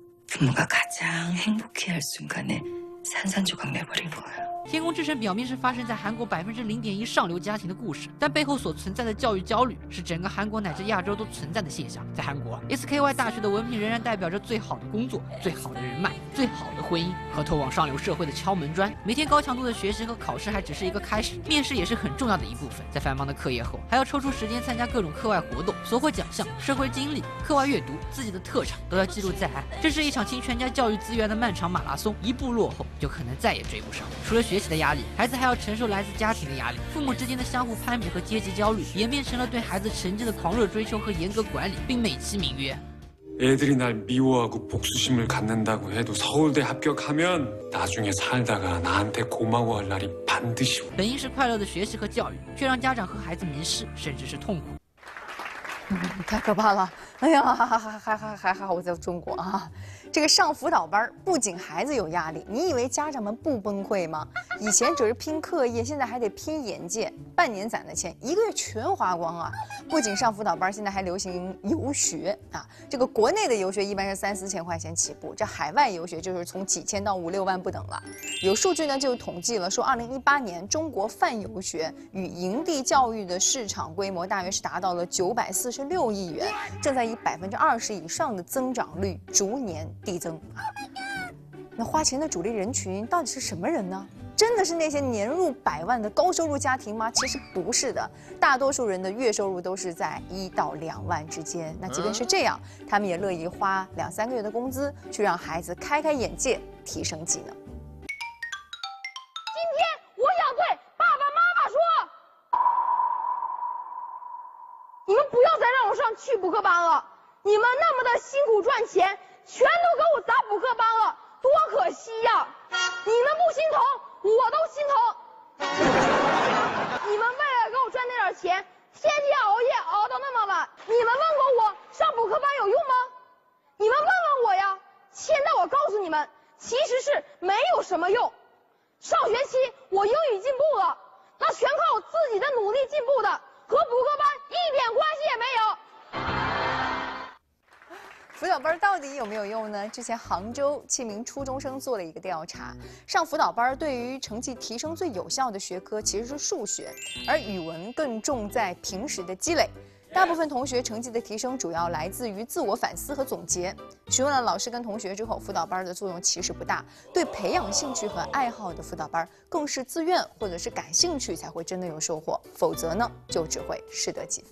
부모가 가장 행복해할 순간에 산산조각 내버린 거예요. 天空之城表面是发生在韩国百分之零点一上流家庭的故事，但背后所存在的教育焦虑是整个韩国乃至亚洲都存在的现象。在韩国 ，S K Y 大学的文凭仍然代表着最好的工作、最好的人脉、最好的婚姻和通往上流社会的敲门砖。每天高强度的学习和考试还只是一个开始，面试也是很重要的一部分。在繁忙的课业后，还要抽出时间参加各种课外活动，所获奖项、社会经历、课外阅读、自己的特长都要记录在案。这是一场倾全家教育资源的漫长马拉松，一步落后就可能再也追不上。除了学习的压力，孩子还要承受来自家庭的压力，父母之间的相互攀比和阶级焦虑，演变成了对孩子成绩的狂热追求和严格管理，并美其名曰。 애들이 날 미워하고 복수심을 갖는다고 해도 서울대 합격하면 나중에 살다가 나한테 고마워할 날이 반드시 오. 本应是快乐的学习和教育，却让家长和孩子迷失，甚至是痛苦。 嗯，太可怕了！哎呀，还还还还还还好我在中国啊！这个上辅导班不仅孩子有压力，你以为家长们不崩溃吗？以前只是拼课业，现在还得拼眼界，半年攒的钱一个月全花光啊！不仅上辅导班，现在还流行游学啊！这个国内的游学一般是三四千块钱起步，这海外游学就是从几千到五六万不等了。有数据呢就统计了，说二零一八年中国泛游学与营地教育的市场规模大约是达到了九百四十六亿元，正在以百分之二十以上的增长率逐年递增啊。那花钱的主力人群到底是什么人呢？真的是那些年入百万的高收入家庭吗？其实不是的，大多数人的月收入都是在一到两万之间。那即便是这样，他们也乐意花两三个月的工资去让孩子开开眼界，提升技能。 今天我想对爸爸妈妈说， 你们那么的辛苦赚钱，全都给我砸补课班了，多可惜呀！你们不心疼，我都心疼。你们为了给我赚那点钱，天天熬夜熬到那么晚，你们问过我上补课班有用吗？你们问问我呀！现在我告诉你们，其实是没有什么用。上学期我英语进步了，那全靠我自己的努力进步的，和补课班一点关系也没有。 辅导班到底有没有用呢？之前杭州七名初中生做了一个调查，上辅导班对于成绩提升最有效的学科其实是数学，而语文更重在平时的积累。大部分同学成绩的提升主要来自于自我反思和总结。询问了老师跟同学之后，辅导班的作用其实不大。对培养兴趣和爱好的辅导班，更是自愿或者是感兴趣才会真的有收获，否则呢，就只会适得其反。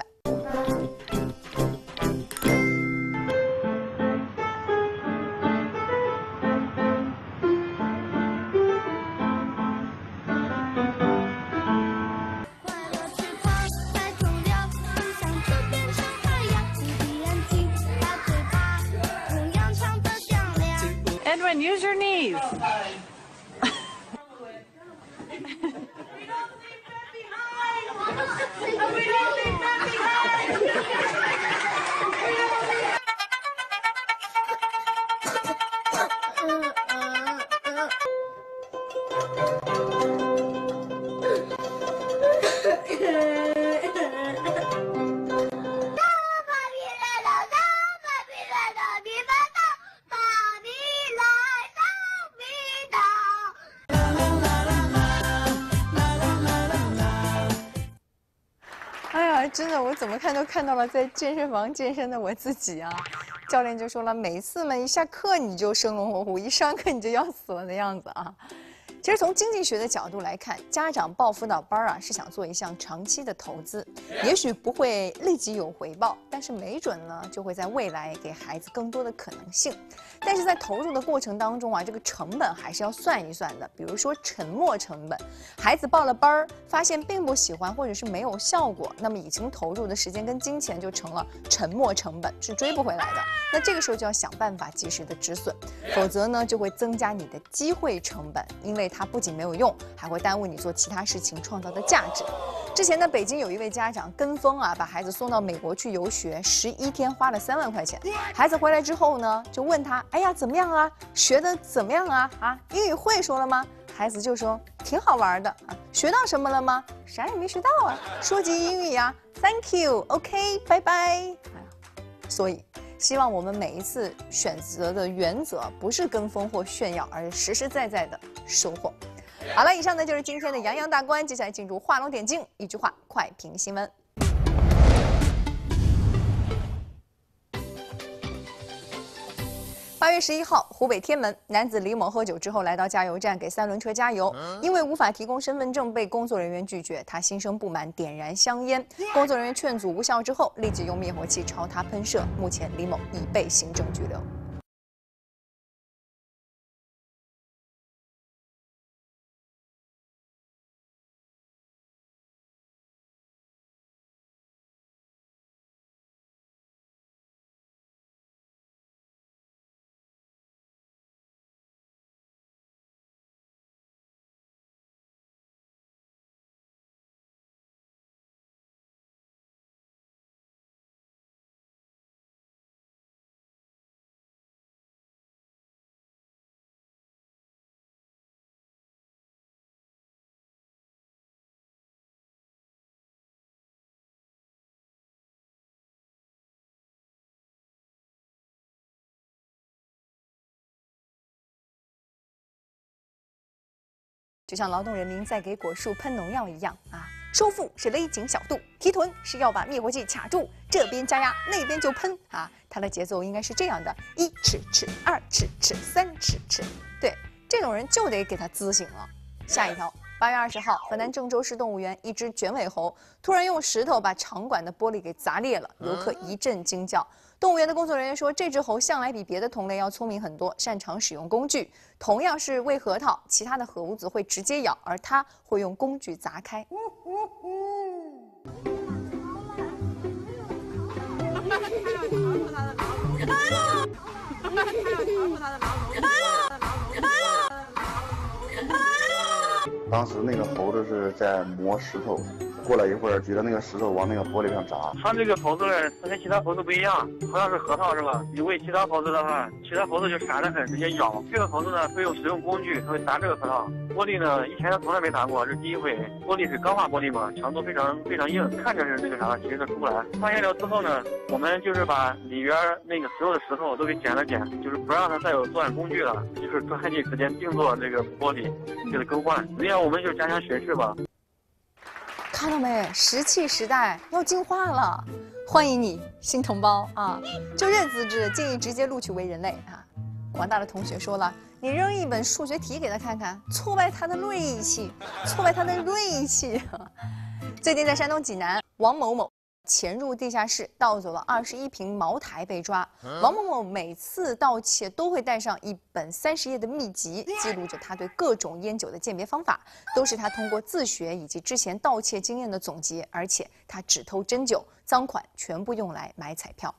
Edwin, use your knees. 哎，真的，我怎么看都看到了在健身房健身的我自己啊！教练就说了，每次嘛一下课你就生龙活虎，一上课你就要死了的样子啊！其实从经济学的角度来看，家长报辅导班啊是想做一项长期的投资，也许不会立即有回报，但是没准呢就会在未来给孩子更多的可能性。但是在投入的过程当中啊，这个成本还是要算一算的。比如说沉没成本，孩子报了班儿，发现并不喜欢或者是没有效果，那么已经投入的时间跟金钱就成了沉没成本，是追不回来的。那这个时候就要想办法及时的止损，否则呢就会增加你的机会成本，因为它不仅没有用，还会耽误你做其他事情创造的价值。之前呢，北京有一位家长跟风啊，把孩子送到美国去游学，十一天花了三万块钱。孩子回来之后呢，就问他，哎呀，怎么样啊？学的怎么样啊？啊，英语会说了吗？孩子就说挺好玩的啊。学到什么了吗？啥也没学到啊。说几句英语呀 ，Thank you，OK， 拜拜。哎呀，所以希望我们每一次选择的原则不是跟风或炫耀，而是实实在在的收获。好了，以上呢就是今天的洋洋大观，接下来进入画龙点睛，一句话快评新闻。八月十一号，湖北天门男子李某喝酒之后来到加油站给三轮车加油，因为无法提供身份证被工作人员拒绝，他心生不满，点燃香烟。工作人员劝阻无效之后，立即用灭火器朝他喷射。目前李某已被行政拘留。就像劳动人民在给果树喷农药一样啊，收腹是勒紧小肚，提臀是要把灭火器卡住，这边加压，那边就喷啊。它的节奏应该是这样的：一尺尺，二尺尺，三尺尺。对，这种人就得给他滋醒了。下一条，八月二十号，河南郑州市动物园一只卷尾猴突然用石头把场馆的玻璃给砸裂了，游客一阵惊叫。动物园的工作人员说，这只猴向来比别的同类要聪明很多，擅长使用工具。同样是喂核桃，其他的猴子会直接咬，而它会用工具砸开。 当时那个猴子是在磨石头，过了一会儿，举着那个石头往那个玻璃上砸。 它这个猴子呢，它跟其他猴子不一样，好像是核桃是吧？你喂其他猴子的话，其他猴子就傻得很，直接咬。这个猴子呢，会用使用工具，它会砸这个核桃。玻璃呢，以前它从来没砸过，这是第一回。玻璃是钢化玻璃嘛，强度非常非常硬，看着是那个啥，其实它出不来。发现了之后呢，我们就是把里边那个所有的石头都给捡了捡，就是不让它再有作案工具了，就是抓紧时间定做这个玻璃，给它更换。另外，我们就加强巡视吧。 看到没？石器时代要进化了，欢迎你，新同胞啊！就认资质，建议直接录取为人类啊！广大的同学说了，你扔一本数学题给他看看，挫败他的锐气，挫败他的锐气。最近在山东济南，王某某潜入地下室盗走了二十一瓶茅台被抓。王某某每次盗窃都会带上一本三十页的秘籍，记录着他对各种烟酒的鉴别方法，都是他通过自学以及之前盗窃经验的总结。而且他只偷真酒，赃款全部用来买彩票。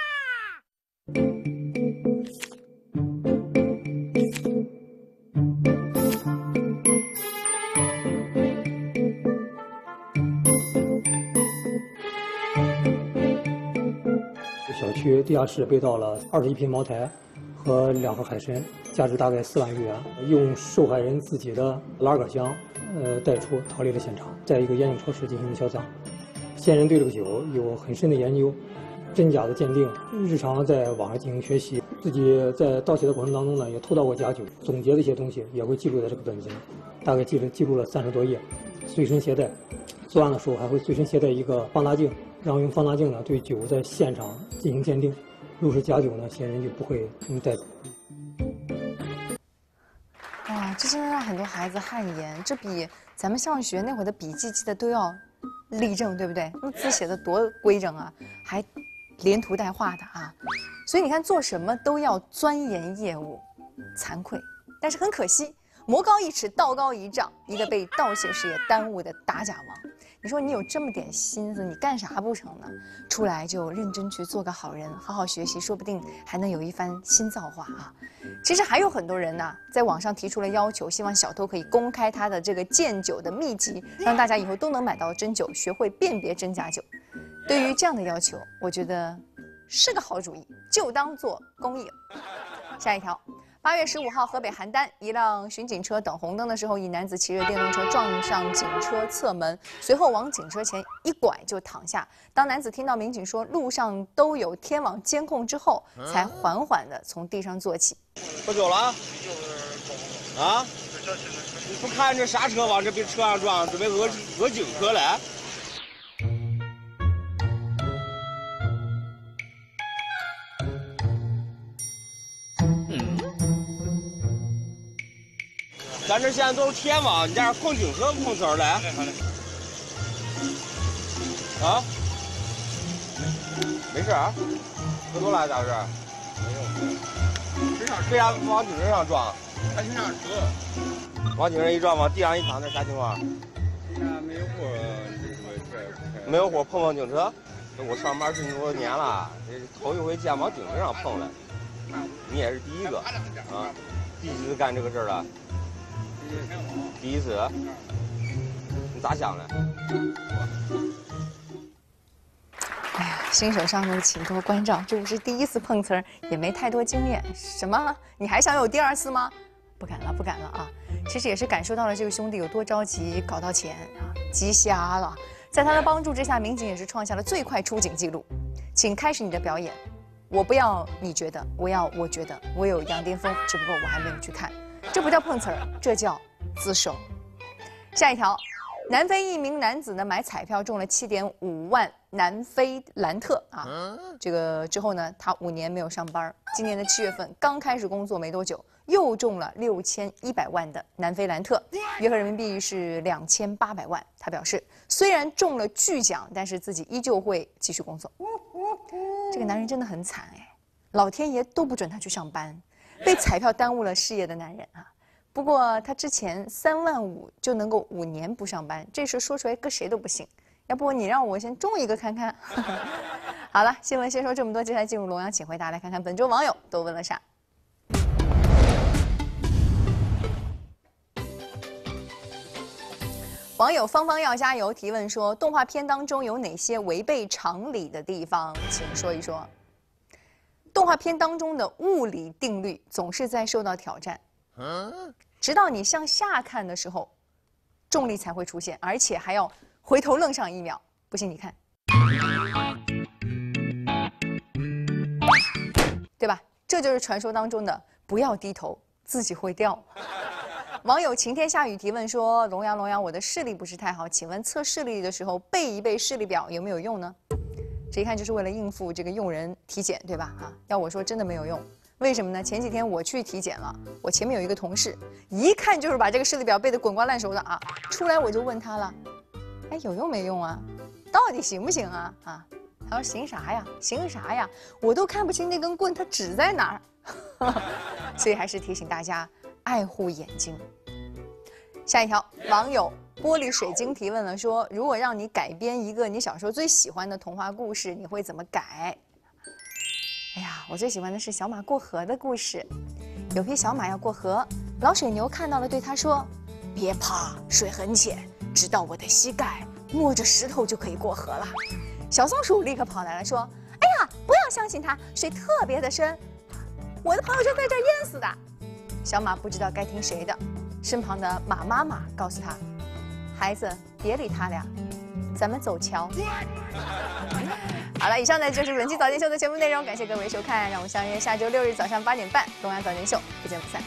小区地下室被盗了二十一瓶茅台和两盒海参，价值大概四万余元，用受害人自己的拉杆箱，呃带出逃离了现场，在一个烟酒超市进行销赃。嫌疑人对这个酒有很深的研究，真假的鉴定，日常在网上进行学习，自己在盗窃的过程当中呢，也偷到过假酒，总结的一些东西也会记录在这个本子里，大概记录记录了三十多页，随身携带。作案的时候还会随身携带一个放大镜。然后用放大镜呢对酒在现场进行鉴定，如是假酒呢，嫌疑人就不会嗯带走。 哇，这真的让很多孩子汗颜，这比咱们上学那会儿的笔记记得都要立正，对不对？那字写的多规整啊，还连涂带画的啊。所以你看，做什么都要钻研业务，惭愧，但是很可惜，魔高一尺，道高一丈，一个被盗窃事业耽误的打假王。你说你有这么点心思，你干啥不成呢？出来就认真去做个好人，好好学习，说不定还能有一番新造化啊！其实还有很多人呢，在网上提出了要求，希望小偷可以公开他的这个鉴酒的秘籍，让大家以后都能买到真酒，学会辨别真假酒。对于这样的要求，我觉得是个好主意，就当做公益。下一条。八月十五号，河北邯郸，一辆巡警车等红灯的时候，一男子骑着电动车撞上警车侧门，随后往警车前一拐就躺下。当男子听到民警说路上都有天网监控之后，才缓缓地从地上坐起。 喝酒了？啊？你不看这啥车往这边车上撞，准备讹讹警车来？咱这现在都是天网，你这样碰警车碰瓷儿来？啊？没事啊？喝多了咋回事？没有。为啥往警车上撞？他停上车。往警车一撞，往地上一躺，那啥情况？地上没有火，没有火碰碰警车？我上班这么多年了，这头一回见往警车上碰了。你也是第一个啊，第几次干这个事儿了？第一次，你咋想的？ 哎呀，新手上路，请多关照。这不是第一次碰瓷儿，也没太多经验。什么？你还想有第二次吗？不敢了，不敢了啊！其实也是感受到了这个兄弟有多着急搞到钱啊，急瞎了。在他的帮助之下，民警也是创下了最快出警记录。请开始你的表演。我不要你觉得，我要我觉得。我有羊癫疯，只不过我还没有去看。这不叫碰瓷儿，这叫自首。下一条，南非一名男子呢买彩票中了七点五万南非兰特啊，这个之后呢，他五年没有上班，今年的七月份刚开始工作没多久，又中了六千一百万的南非兰特，约合人民币是两千八百万。他表示，虽然中了巨奖，但是自己依旧会继续工作。这个男人真的很惨哎，老天爷都不准他去上班。被彩票耽误了事业的男人啊！不过他之前三万五就能够五年不上班，这事说出来搁谁都不信。要不你让我先中一个看看？ 好了，新闻先说这么多，接下来进入龙阳请回答，来看看本周网友都问了啥。网友芳芳要加油提问说，动画片当中有哪些违背常理的地方？请说一说。动画片当中的物理定律总是在受到挑战，直到你向下看的时候，重力才会出现，而且还要回头愣上一秒。不信你看，对吧？这就是传说当中的不要低头，自己会掉。网友晴天下雨提问说：“龙阳，龙阳，我的视力不是太好，请问测视力的时候背一背视力表有没有用呢？”这一看就是为了应付这个用人体检，对吧？啊，要我说真的没有用。为什么呢？前几天我去体检了，我前面有一个同事，一看就是把这个视力表背得滚瓜烂熟的啊。出来我就问他了，哎，有用没用啊？到底行不行啊？啊，他说行啥呀？行啥呀？我都看不清那根棍它指在哪儿。所以还是提醒大家爱护眼睛。下一条，网友玻璃水晶提问了说，如果让你改编一个你小时候最喜欢的童话故事，你会怎么改？哎呀，我最喜欢的是小马过河的故事。有匹小马要过河，老水牛看到了，对他说：“别怕，水很浅，直到我的膝盖，摸着石头就可以过河了。”小松鼠立刻跑来了，说：“哎呀，不要相信他，水特别的深，我的朋友就在这儿淹死的。”小马不知道该听谁的，身旁的马妈妈告诉他：“孩子，别理他俩，咱们走桥。”好了，以上呢就是本期早间秀的全部内容，感谢各位收看，让我们相约下周六日早上八点半，东阳早间秀，不见不散。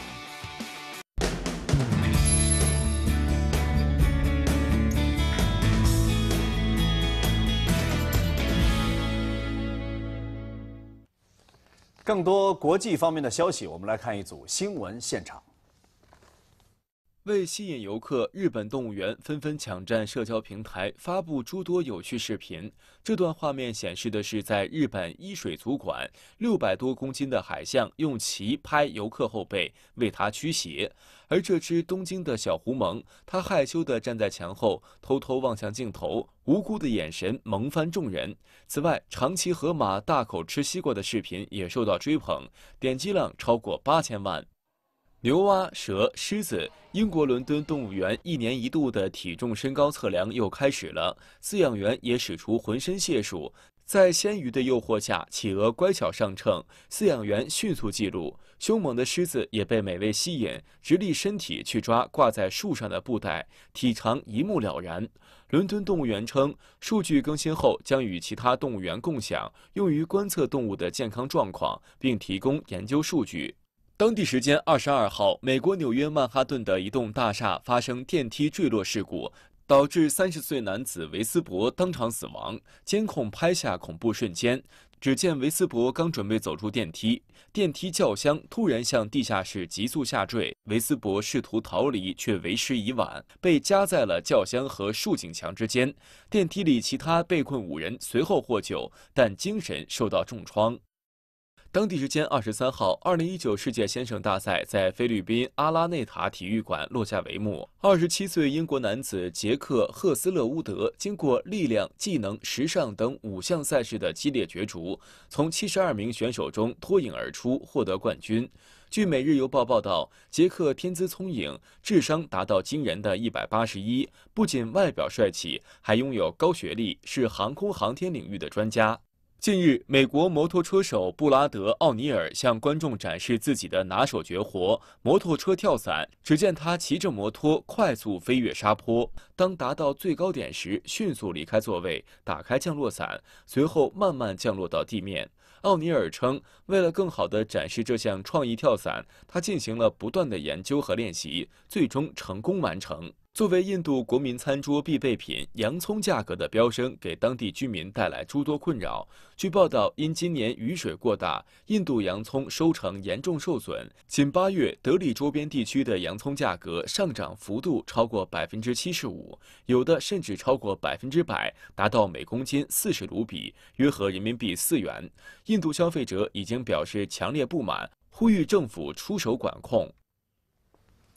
更多国际方面的消息，我们来看一组新闻现场。 为吸引游客，日本动物园纷纷抢占社交平台，发布诸多有趣视频。这段画面显示的是在日本伊水族馆，六百多公斤的海象用鳍拍游客后背，为他驱邪。而这只东京的小狐獴，它害羞地站在墙后，偷偷望向镜头，无辜的眼神萌翻众人。此外，长崎河马大口吃西瓜的视频也受到追捧，点击量超过八千万。牛蛙、蛇、狮子，英国伦敦动物园一年一度的体重身高测量又开始了，饲养员也使出浑身解数，在鲜鱼的诱惑下，企鹅乖巧上秤，饲养员迅速记录。凶猛的狮子也被美味吸引，直立身体去抓挂在树上的布袋，体长一目了然。伦敦动物园称，数据更新后将与其他动物园共享，用于观测动物的健康状况，并提供研究数据。当地时间二十二号，美国纽约曼哈顿的一栋大厦发生电梯坠落事故，导致三十岁男子维斯伯当场死亡。监控拍下恐怖瞬间，只见维斯伯刚准备走出电梯，电梯轿厢突然向地下室急速下坠，维斯伯试图逃离，却为时已晚，被夹在了轿厢和竖井墙之间。电梯里其他被困五人随后获救，但精神受到重创。当地时间二十三号，二零一九世界先生大赛在菲律宾阿拉内塔体育馆落下帷幕。二十七岁英国男子杰克·赫斯勒乌德经过力量、技能、时尚等五项赛事的激烈角逐，从七十二名选手中脱颖而出，获得冠军。据《每日邮报》报道，杰克天资聪颖，智商达到惊人的一百八十一，不仅外表帅气，还拥有高学历，是航空航天领域的专家。近日，美国摩托车手布拉德·奥尼尔向观众展示自己的拿手绝活——摩托车跳伞。只见他骑着摩托快速飞越沙坡，当达到最高点时，迅速离开座位，打开降落伞，随后慢慢降落到地面。奥尼尔称，为了更好地展示这项创意跳伞，他进行了不断的研究和练习，最终成功完成。作为印度国民餐桌必备品，洋葱价格的飙升给当地居民带来诸多困扰。据报道，因今年雨水过大，印度洋葱收成严重受损。仅八月，德里周边地区的洋葱价格上涨幅度超过百分之七十五，有的甚至超过百分之百，达到每公斤四十卢比，约合人民币四元。印度消费者已经表示强烈不满，呼吁政府出手管控。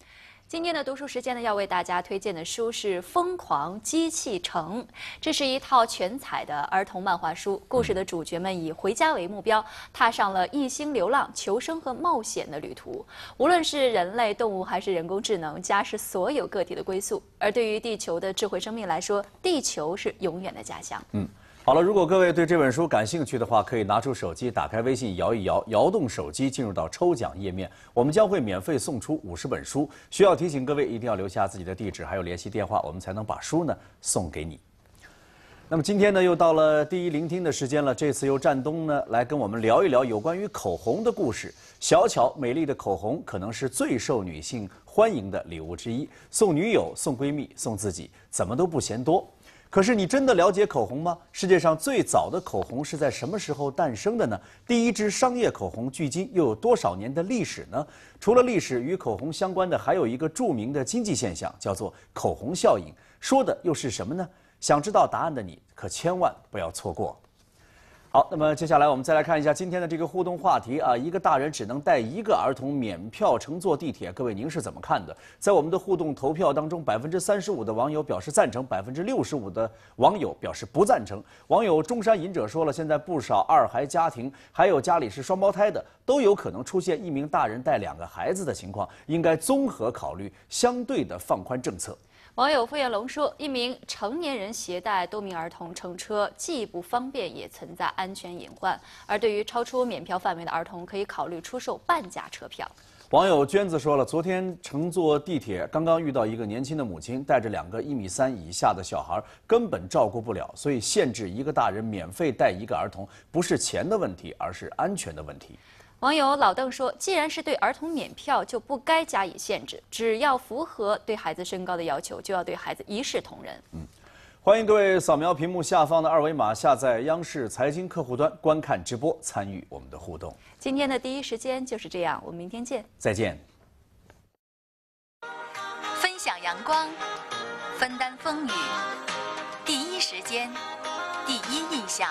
今天的读书时间呢，要为大家推荐的书是《疯狂机器城》，这是一套全彩的儿童漫画书。故事的主角们以回家为目标，踏上了异星流浪、求生和冒险的旅途。无论是人类、动物还是人工智能，家是所有个体的归宿。而对于地球的智慧生命来说，地球是永远的家乡。 嗯。 好了，如果各位对这本书感兴趣的话，可以拿出手机，打开微信，摇一摇，摇动手机，进入到抽奖页面，我们将会免费送出五十本书。需要提醒各位，一定要留下自己的地址还有联系电话，我们才能把书呢送给你。那么今天呢，又到了第一聆听的时间了。这次由战东呢来跟我们聊一聊有关于口红的故事。小巧美丽的口红可能是最受女性欢迎的礼物之一，送女友、送闺蜜、送自己，怎么都不嫌多。 可是你真的了解口红吗？世界上最早的口红是在什么时候诞生的呢？第一支商业口红距今又有多少年的历史呢？除了历史，与口红相关的还有一个著名的经济现象，叫做口红效应。说的又是什么呢？想知道答案的你，可千万不要错过。 好，那么接下来我们再来看一下今天的这个互动话题啊，一个大人只能带一个儿童免票乘坐地铁，各位您是怎么看的？在我们的互动投票当中，百分之三十五的网友表示赞成，百分之六十五的网友表示不赞成。网友中山隐者说了，现在不少二孩家庭，还有家里是双胞胎的，都有可能出现一名大人带两个孩子的情况，应该综合考虑，相对的放宽政策。 网友傅彦龙说：“一名成年人携带多名儿童乘车，既不方便，也存在安全隐患。而对于超出免票范围的儿童，可以考虑出售半价车票。” 网友娟子说了，昨天乘坐地铁，刚刚遇到一个年轻的母亲，带着两个一米三以下的小孩，根本照顾不了，所以限制一个大人免费带一个儿童，不是钱的问题，而是安全的问题。 网友老邓说：“既然是对儿童免票，就不该加以限制。只要符合对孩子身高的要求，就要对孩子一视同仁。” 嗯，欢迎各位扫描屏幕下方的二维码，下载央视财经客户端观看直播，参与我们的互动。 今天的第一时间就是这样，我们明天见。 再见。 分享阳光，分担风雨，第一时间，第一印象。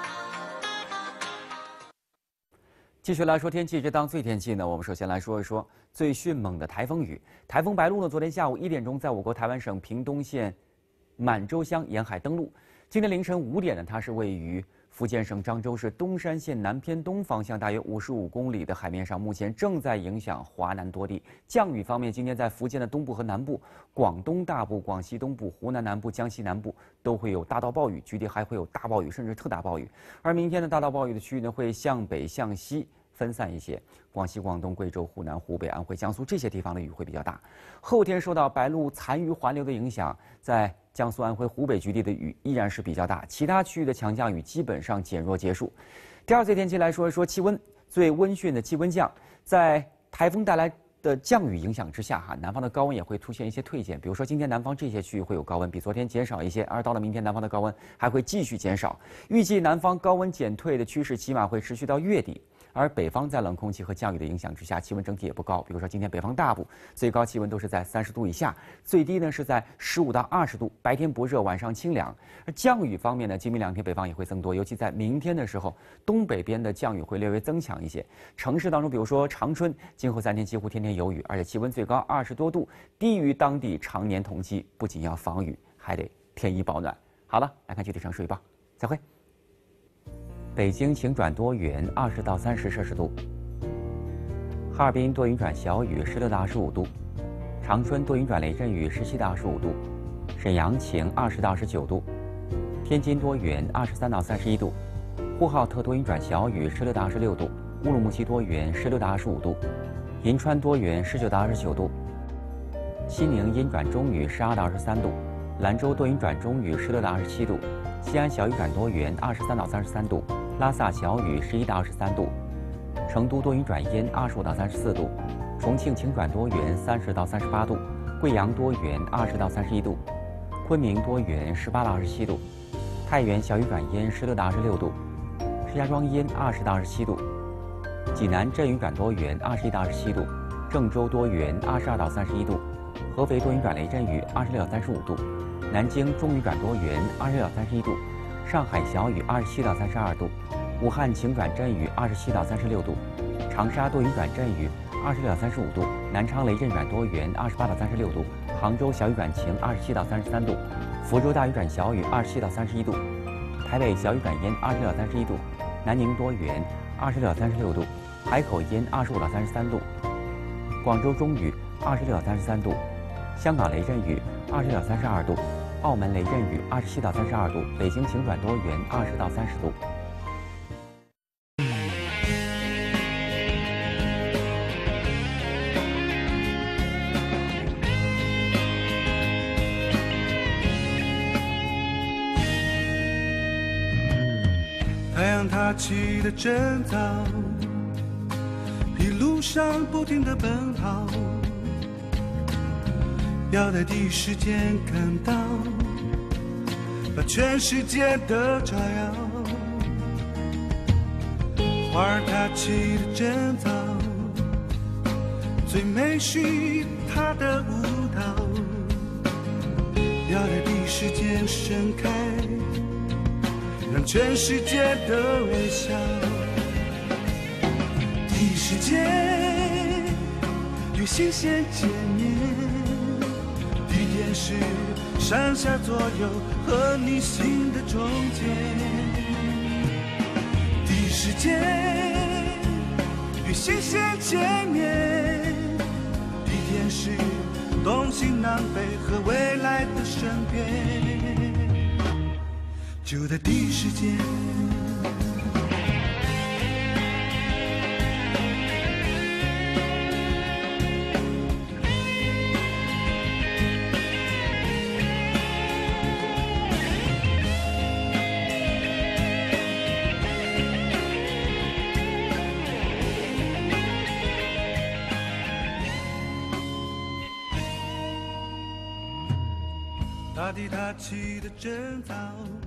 继续来说天气，这档最天气呢，我们首先来说一说最迅猛的台风雨。台风白鹿呢，昨天下午一点钟在我国台湾省屏东县满洲乡沿海登陆。今天凌晨五点呢，它是位于福建省漳州市东山县南偏东方向大约五十五公里的海面上，目前正在影响华南多地。降雨方面，今天在福建的东部和南部、广东大部、广西东部、湖南南部、江西南部都会有大到暴雨，局地还会有大暴雨甚至特大暴雨。而明天的大到暴雨的区域呢，会向北向西 分散一些，广西、广东、贵州、湖南、湖北、安徽、江苏这些地方的雨会比较大。后天受到白鹿残余环流的影响，在江苏、安徽、湖北局地的雨依然是比较大，其他区域的强降雨基本上减弱结束。第二最天气来说一说气温，最温驯的气温降，在台风带来 的降雨影响之下，哈，南方的高温也会出现一些退减。比如说，今天南方这些区域会有高温，比昨天减少一些，而到了明天，南方的高温还会继续减少。预计南方高温减退的趋势起码会持续到月底。 而北方在冷空气和降雨的影响之下，气温整体也不高。比如说今天北方大部最高气温都是在三十度以下，最低呢是在十五到二十度，白天不热，晚上清凉。而降雨方面呢，今明两天北方也会增多，尤其在明天的时候，东北边的降雨会略微增强一些。城市当中，比如说长春，今后三天几乎天天有雨，而且气温最高二十多度，低于当地常年同期。不仅要防雨，还得添衣保暖。好了，来看具体城市预报，再会。 北京晴转多云，二十到三十摄氏度；哈尔滨多云转小雨，十六到二十五度；长春多云转雷阵雨，十七到二十五度；沈阳晴，二十到二十九度；天津多云，二十三到三十一度；呼和浩特多云转小雨，十六到二十六度；乌鲁木齐多云，十六到二十五度；银川多云，十九到二十九度；西宁阴转中雨，十二到二十三度；兰州多云转中雨，十六到二十七度；西安小雨转多云，二十三到三十三度。 拉萨小雨，十一到二十三度；成都多云转阴，二十五到三十四度；重庆晴转多云，三十到三十八度；贵阳多云，二十到三十一度；昆明多云，十八到二十七度；太原小雨转阴，十六到二十六度；石家庄阴，二十到二十七度；济南阵雨转多云，二十一到二十七度；郑州多云，二十二到三十一度；合肥多云转雷阵雨，二十六到三十五度；南京中雨转多云，二十六到三十一度；上海小雨，二十七到三十二度。 武汉晴转阵雨，二十七到三十六度；长沙多云转阵雨， 二十六到三十五度；南昌雷阵转多云，二十八到三十六度；杭州小雨转晴，二十七到三十三度；福州大雨转小雨，二十七到三十一度；台北小雨转阴，二十六到三十一度；南宁多云，二十六到三十六度；海口阴，二十五到三十三度；广州中雨，二十六到三十三度；香港雷阵雨，二十六到三十二度；澳门雷阵雨，二十七到三十二度；北京晴转多云，二十到三十度。 太阳它起得真早，一路上不停地奔跑，要在第一时间赶到，把全世界都照耀。花儿它起得真早，最美是它的舞蹈，要在第一时间盛开，让全世界都微笑。第一时间与新鲜见面，地点是上下左右和你心的中间。第一时间与新鲜见面，地点是东西南北和未来的身边。就在第一时间，大地它起得真早。